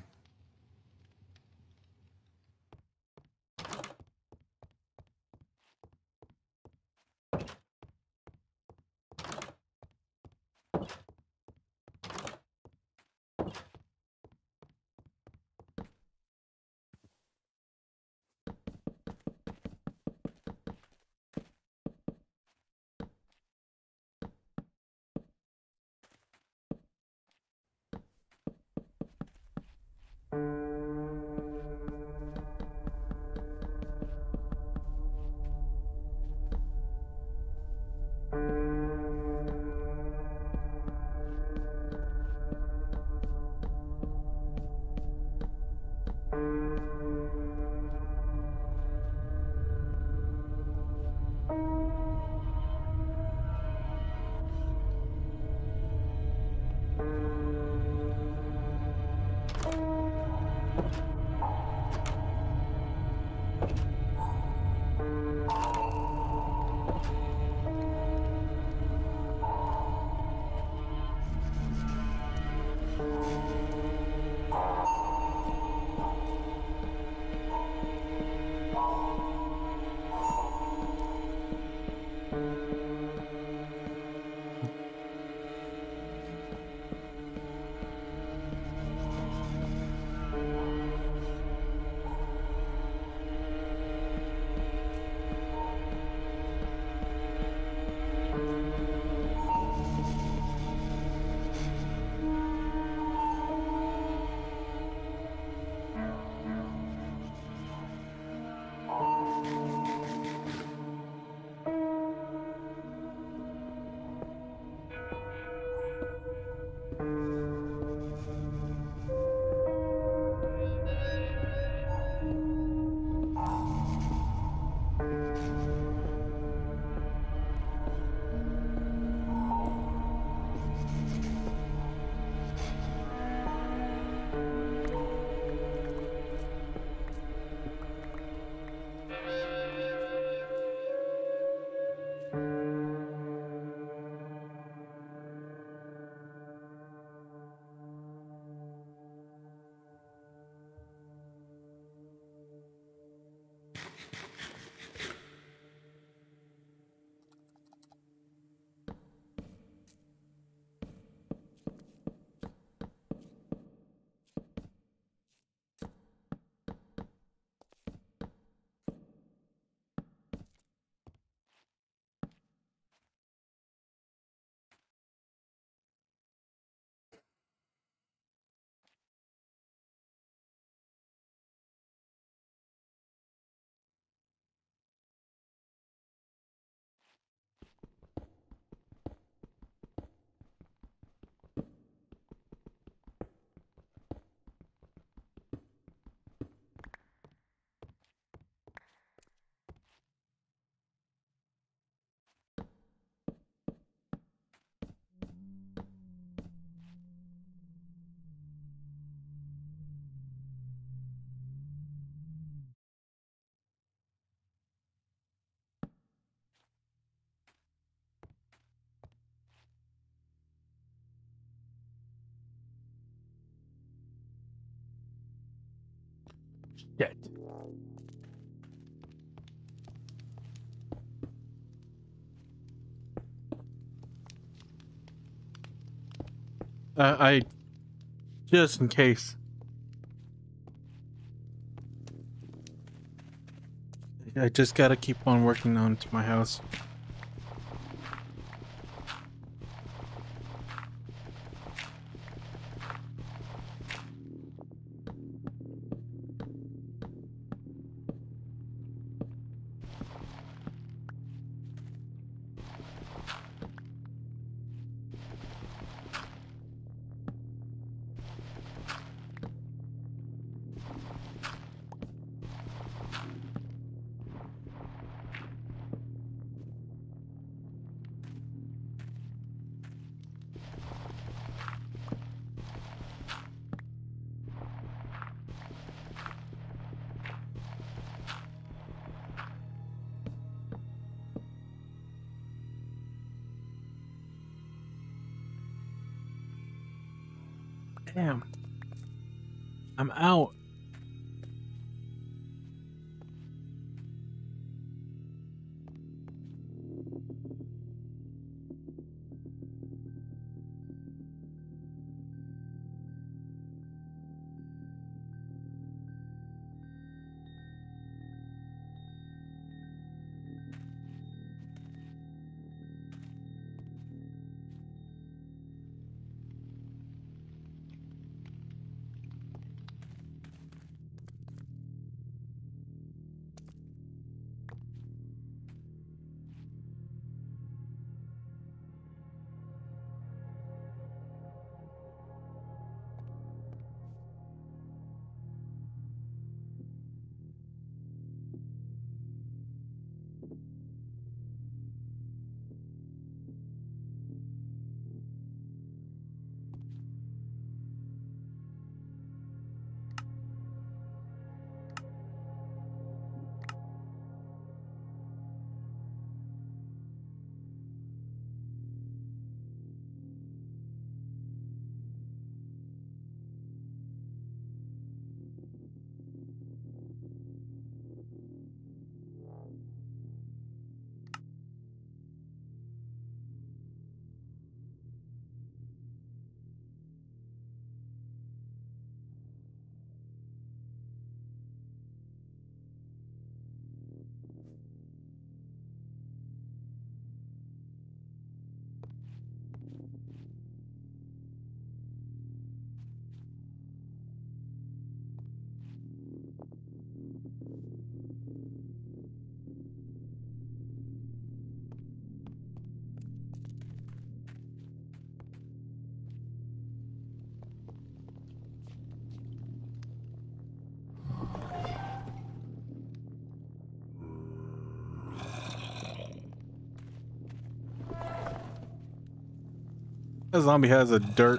A: Shit. I just in case. I just gotta keep on working on to my house. Damn. I'm out. That zombie has a dirt.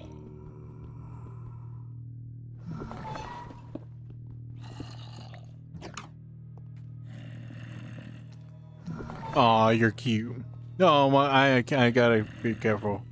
A: Aw, you're cute. No, I gotta be careful.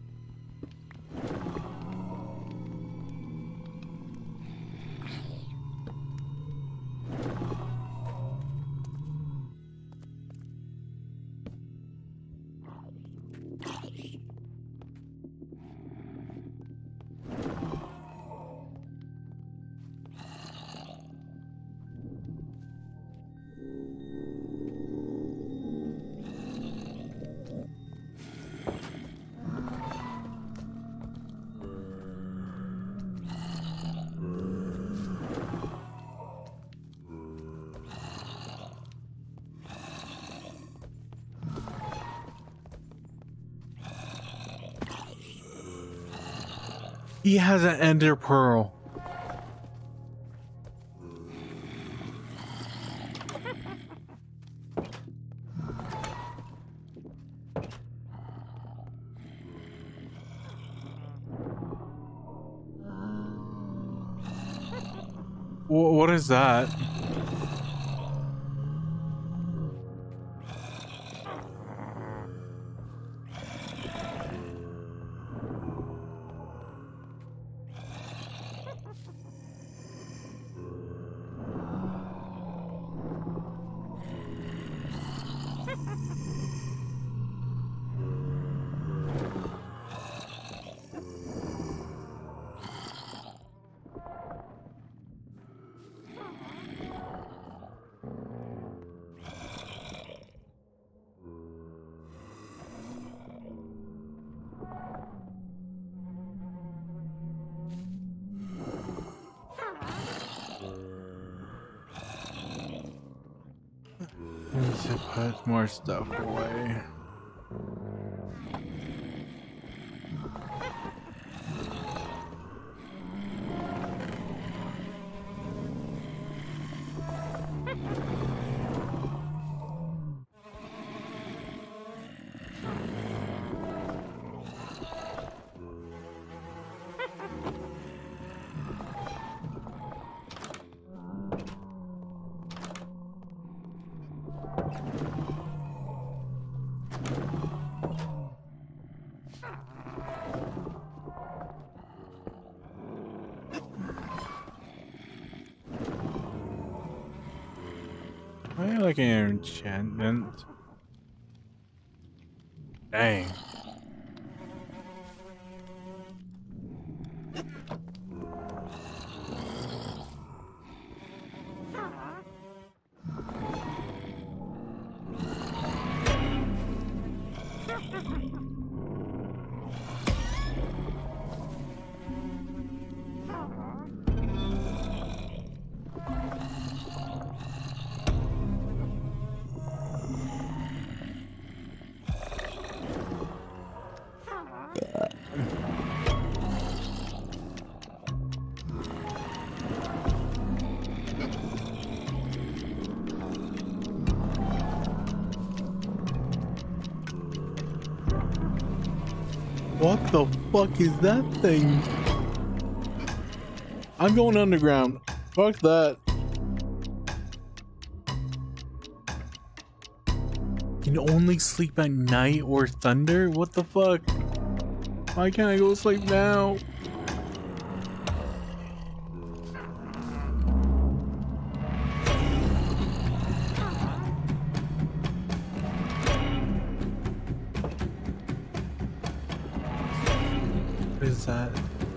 A: He has an ender pearl. What is that? to put more stuff away. I like an enchantment. Dang. What the fuck is that thing? I'm going underground. Fuck that. Can only sleep at night or thunder? What the fuck? Why can't I go to sleep now? What is that?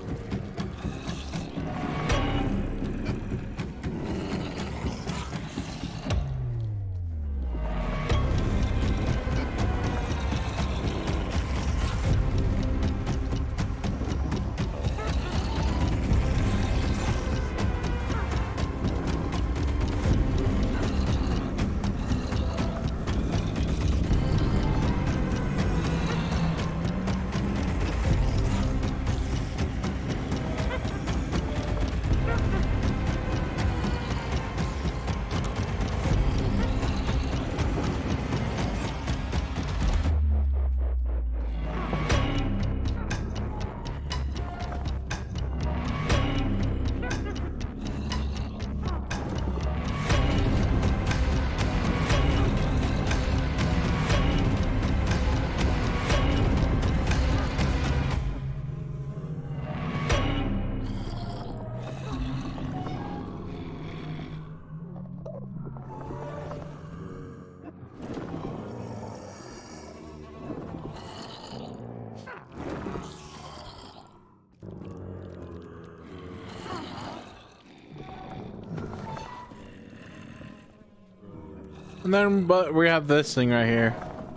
A: And then, but we have this thing right here.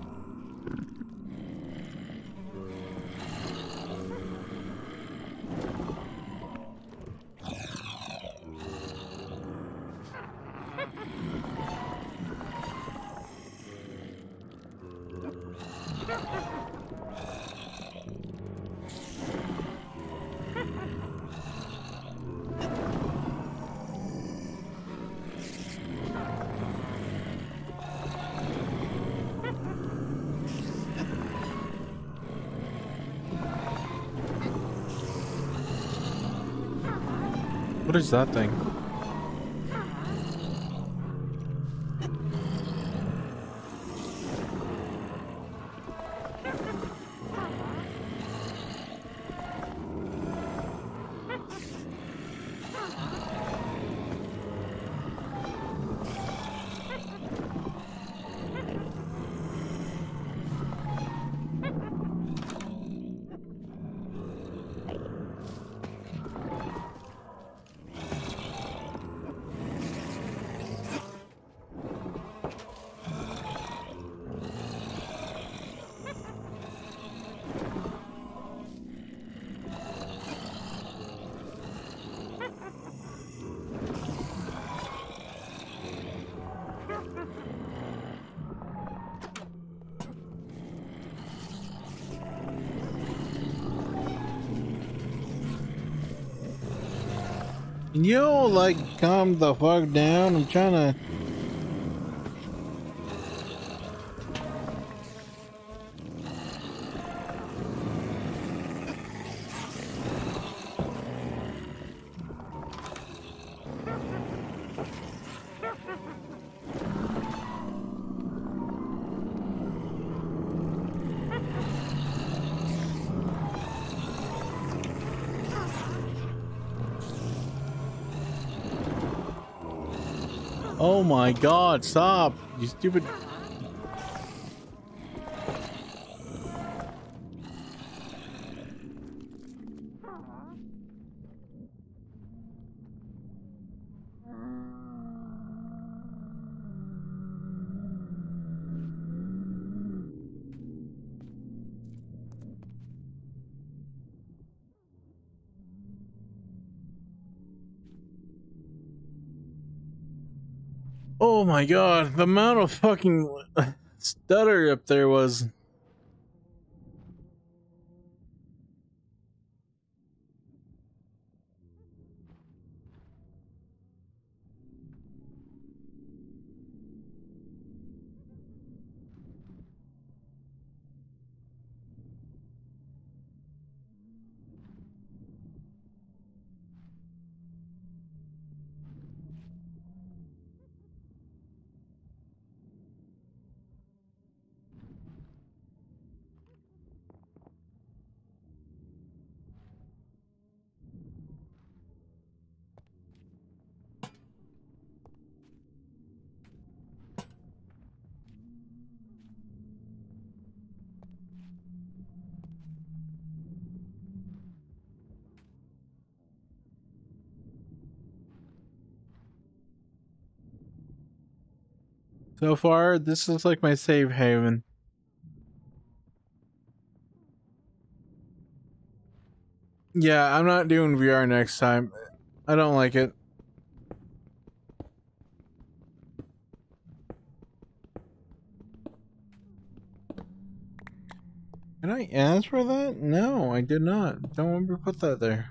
A: What is that thing? Can you like calm the fuck down? I'm trying to. Oh my god, stop! You stupid. Oh my god, the amount of fucking stutter up there was. So far, this is like my save haven. Yeah, I'm not doing VR next time. I don't like it. Did I ask for that? No, I did not. Don't remember to put that there.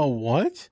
A: Oh, what?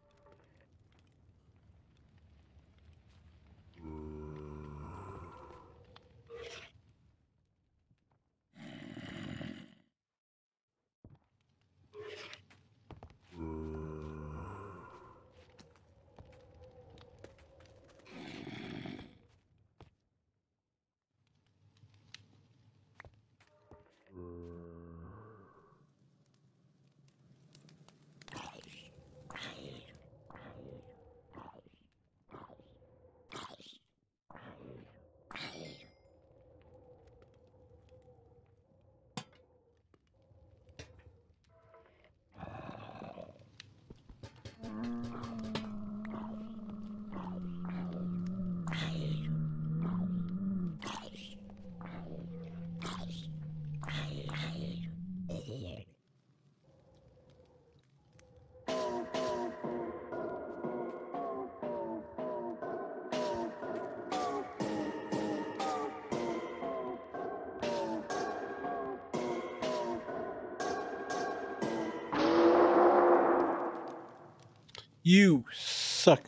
A: You suck.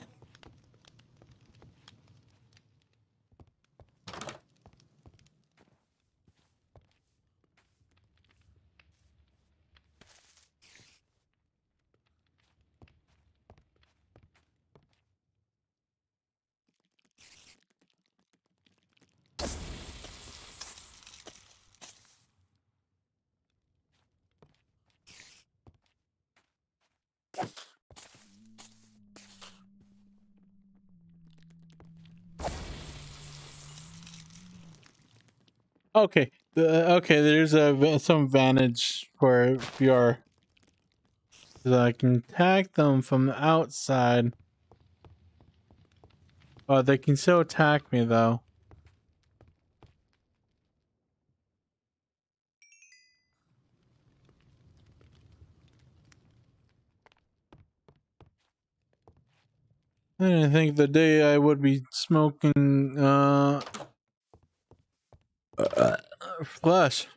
A: Okay. Okay, there's some advantage for VR. So I can attack them from the outside. Oh, they can still attack me though. I didn't think the day I would be smoking flesh.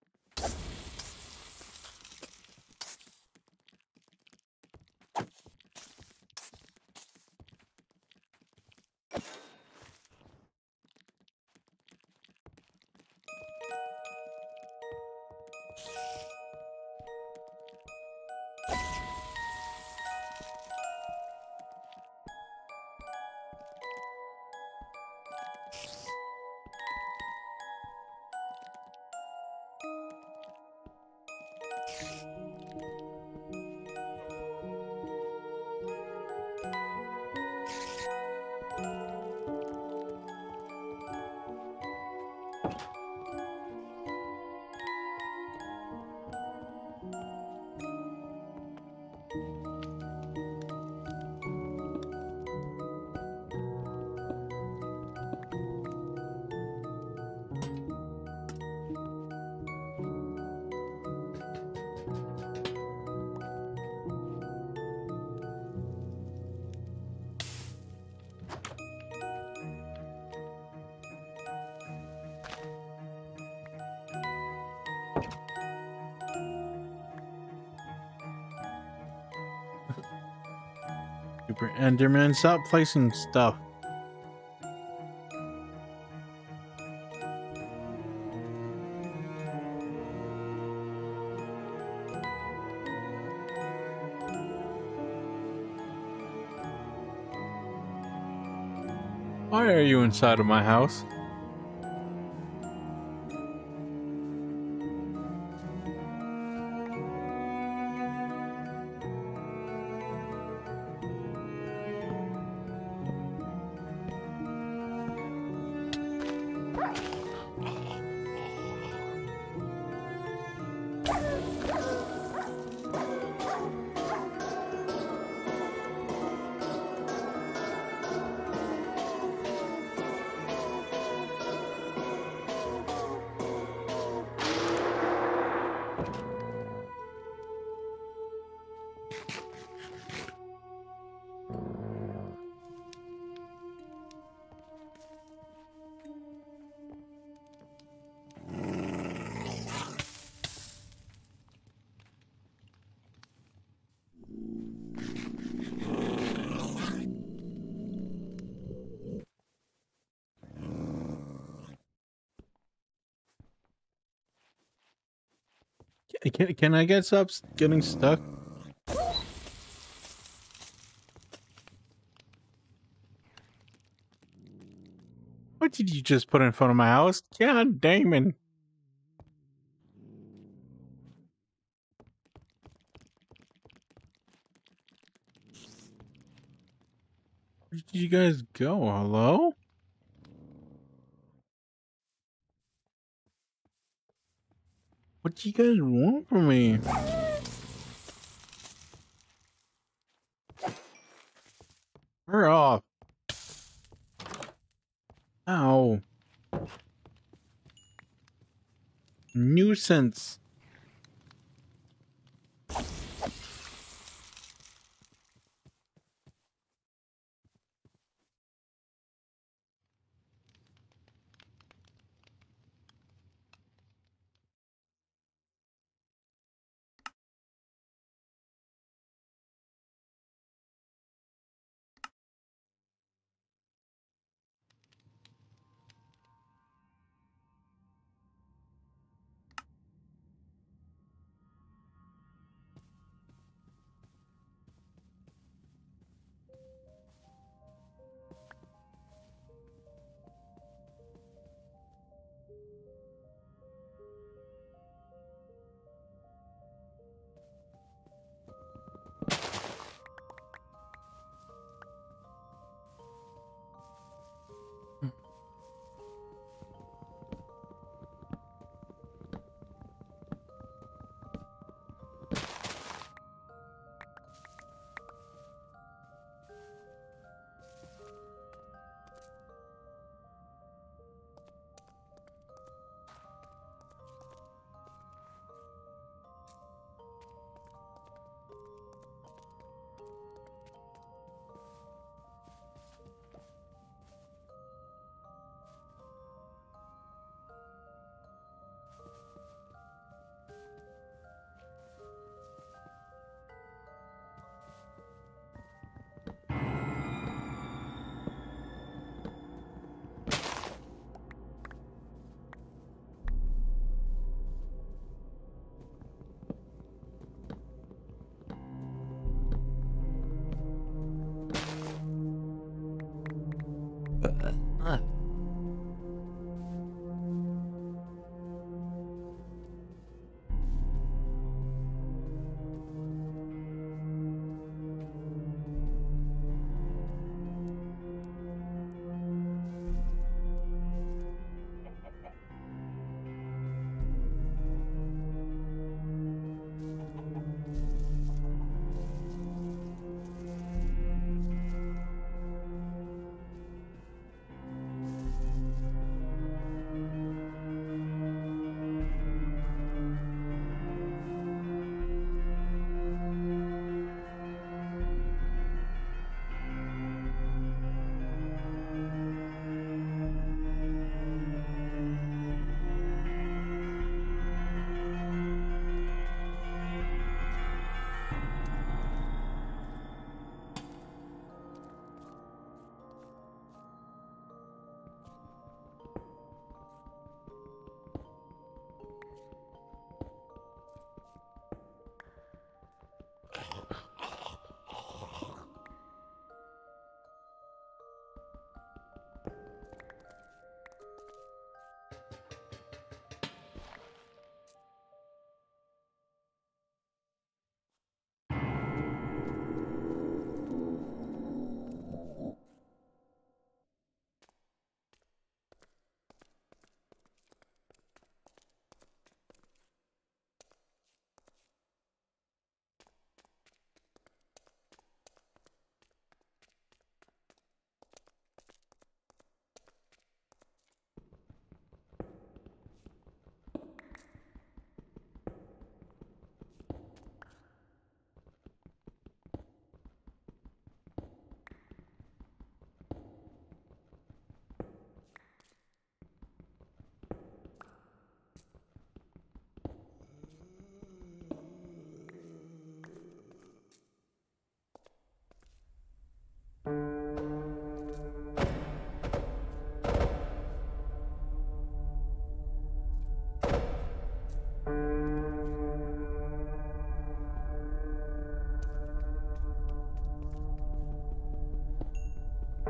A: Super Enderman, stop placing stuff. Why are you inside of my house? Can I get stop getting stuck? What did you just put in front of my house? God damn. Where did you guys go? Hello? What do you guys want from me? We're off. Ow. Nuisance.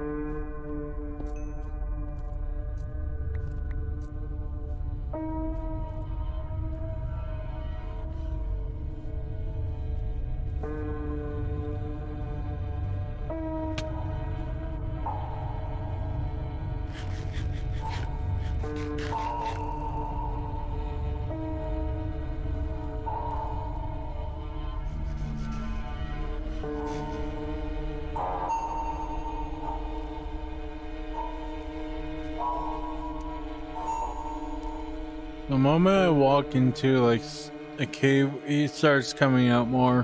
A: The moment I walk into like a cave, he starts coming out more.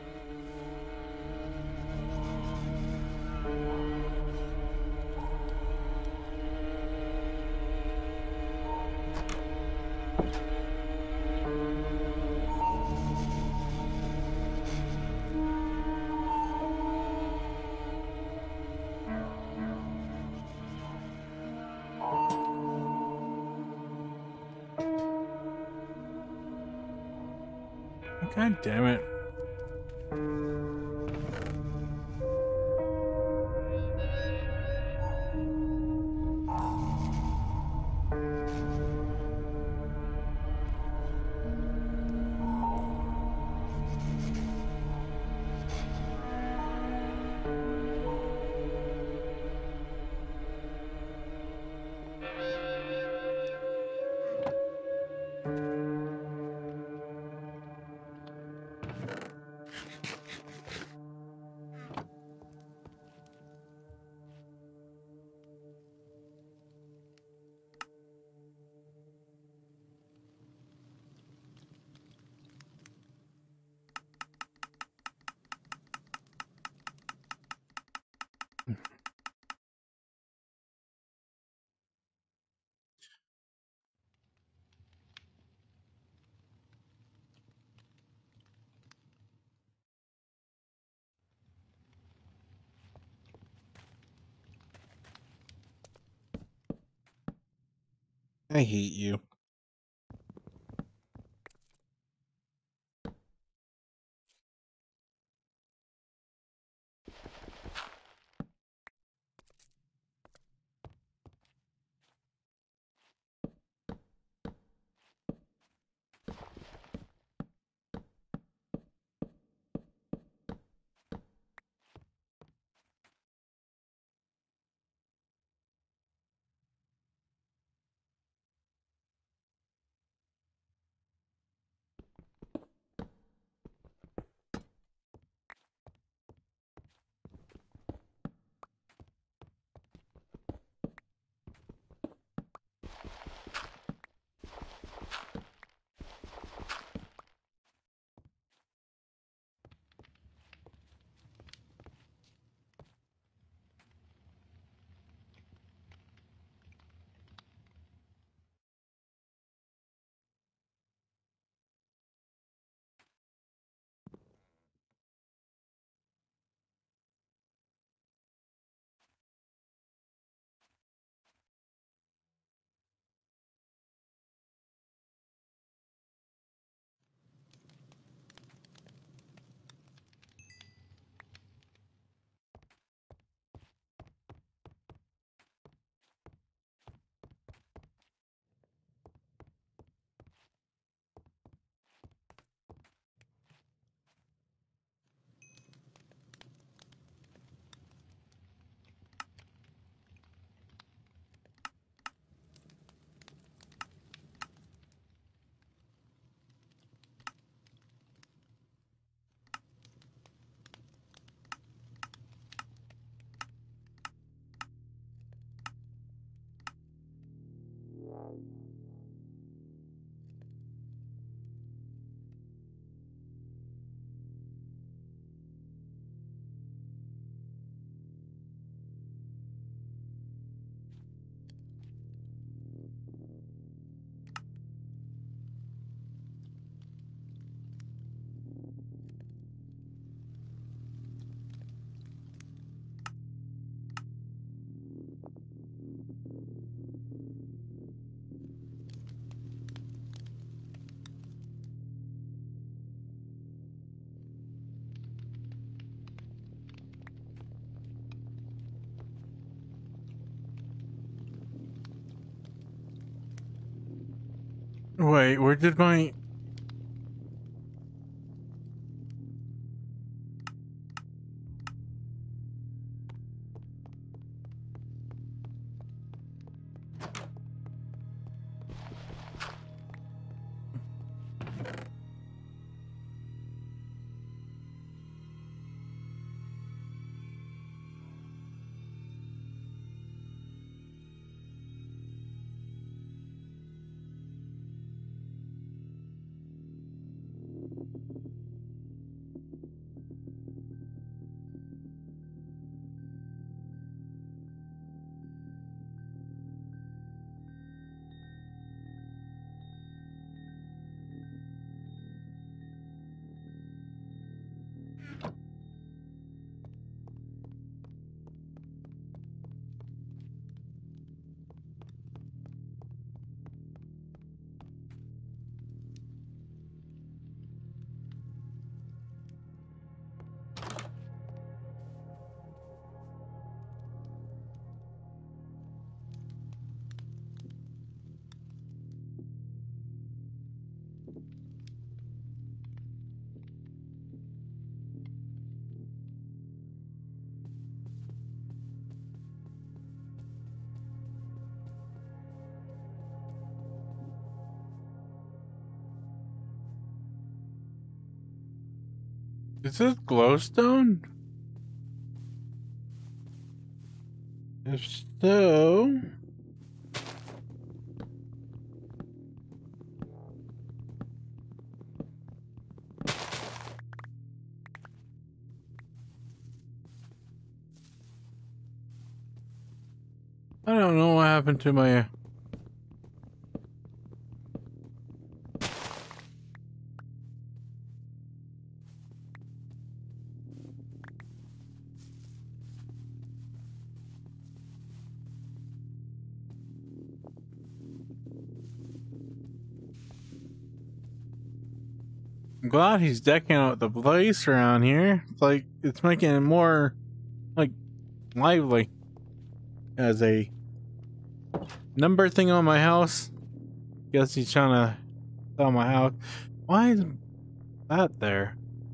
A: God damn it. I hate you. Wait, where did my... Is this glowstone? If so... I don't know what happened to my... I'm glad he's decking out the place around here. It's like, it's making it more, like, lively. As a number thing on my house. Guess he's trying to sell my house. Why is that there?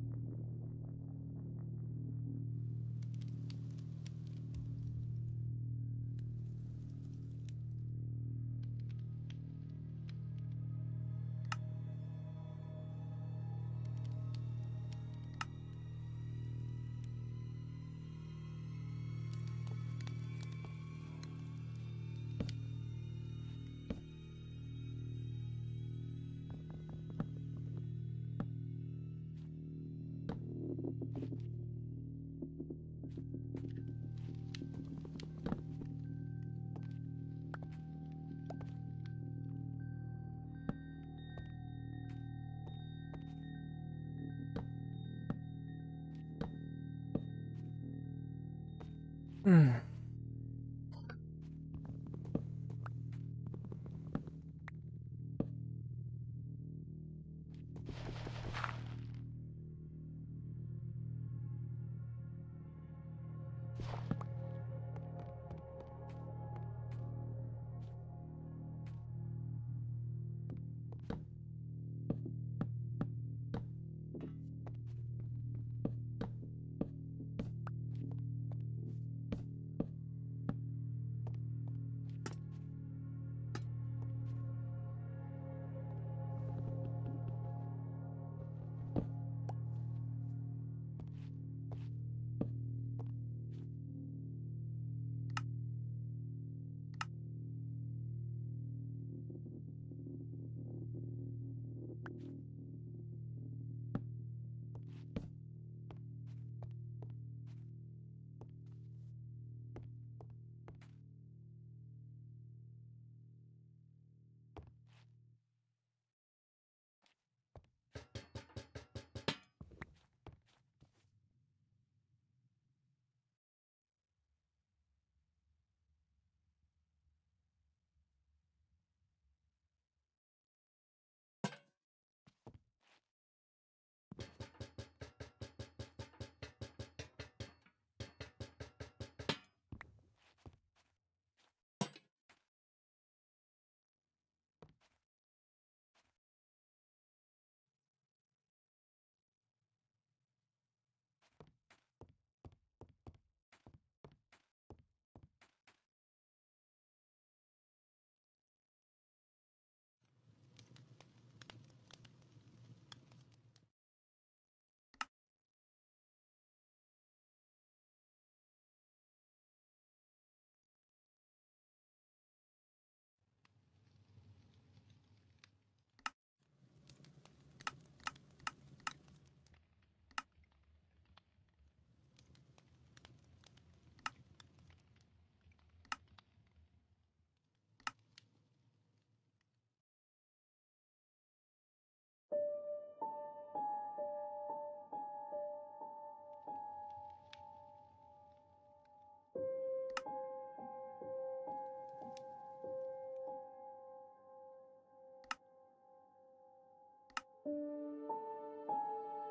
A: Hmm.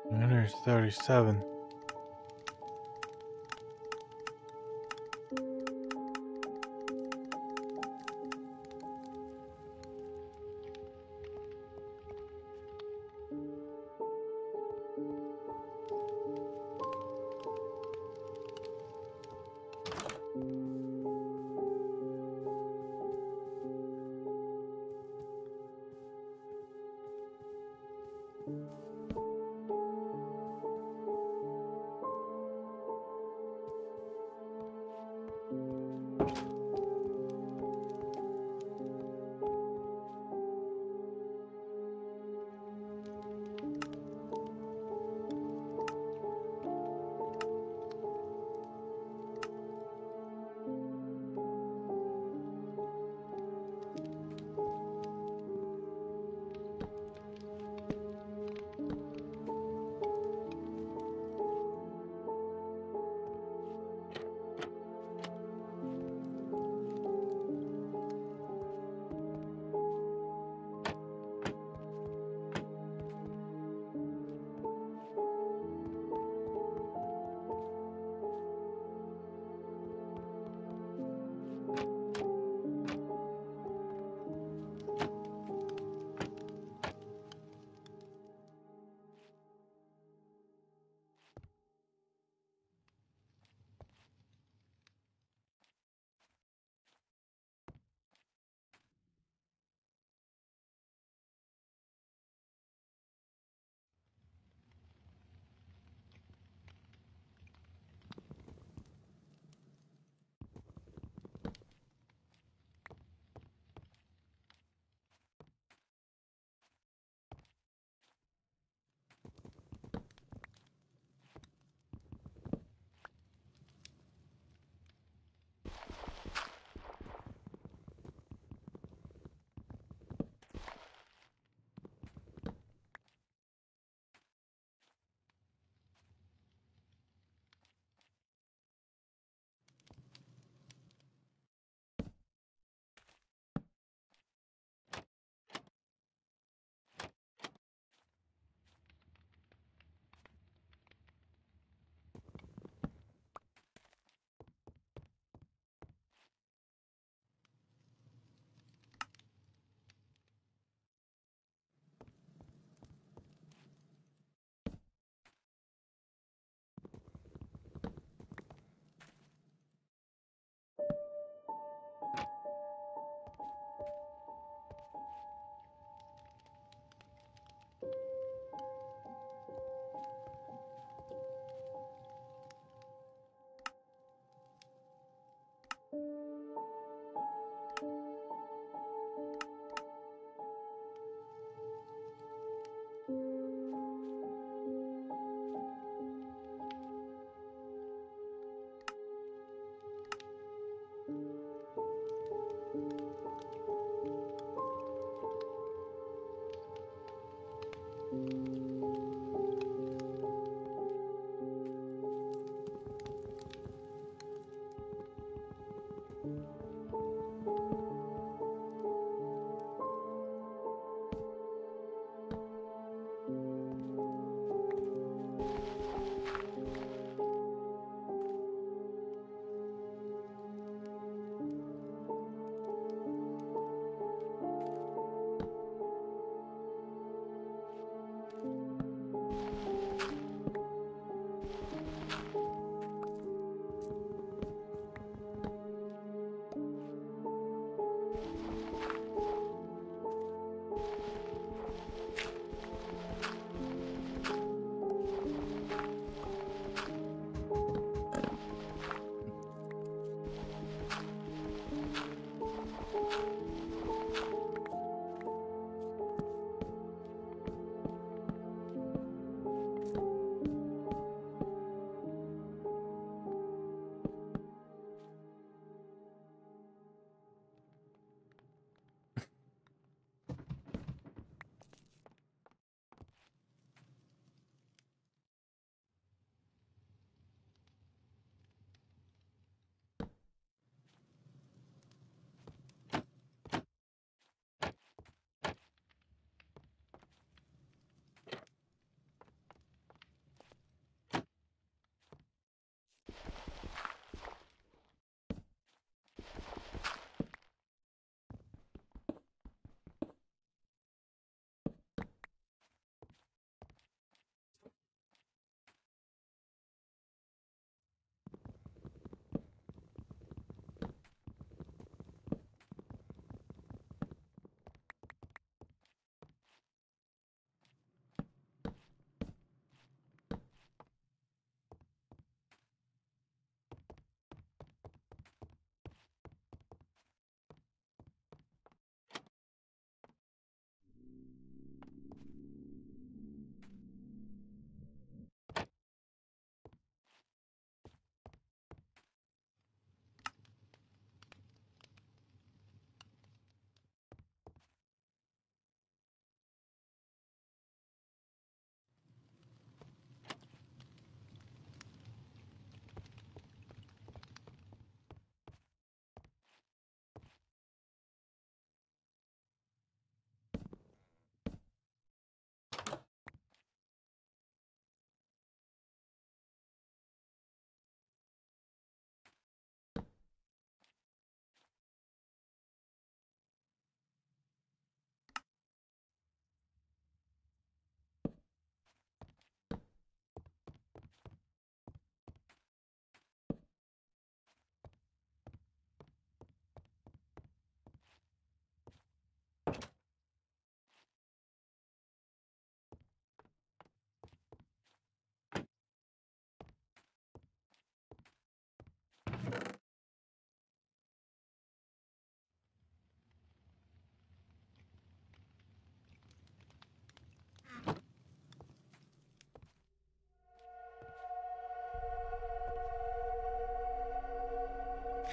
A: 137.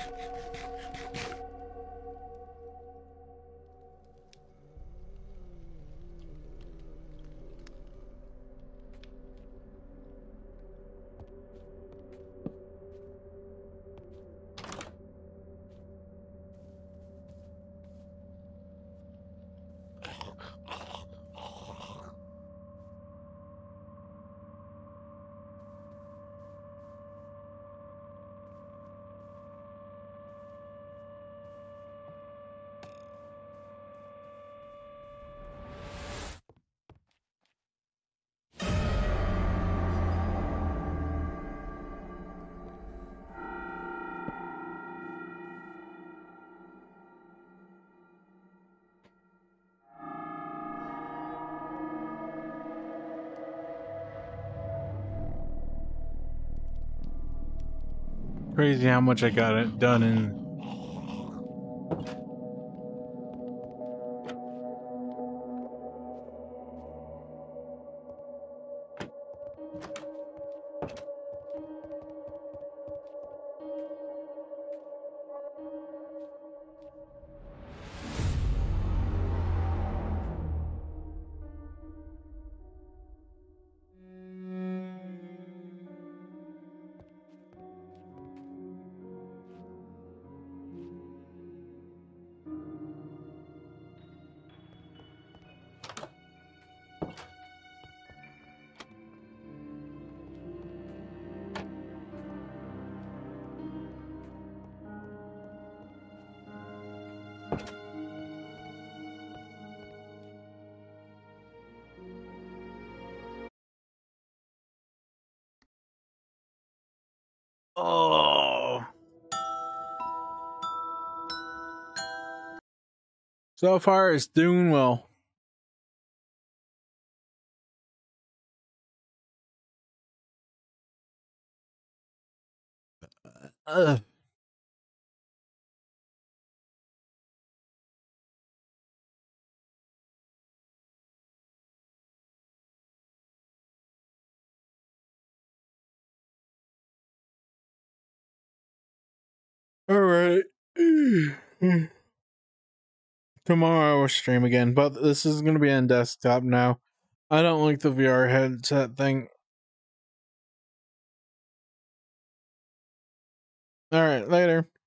A: Crazy how much I got it done in. Oh. So far, it's doing well. Ugh. All right. Tomorrow I will stream again, but this is going to be on desktop now. I don't like the VR headset thing. All right, later.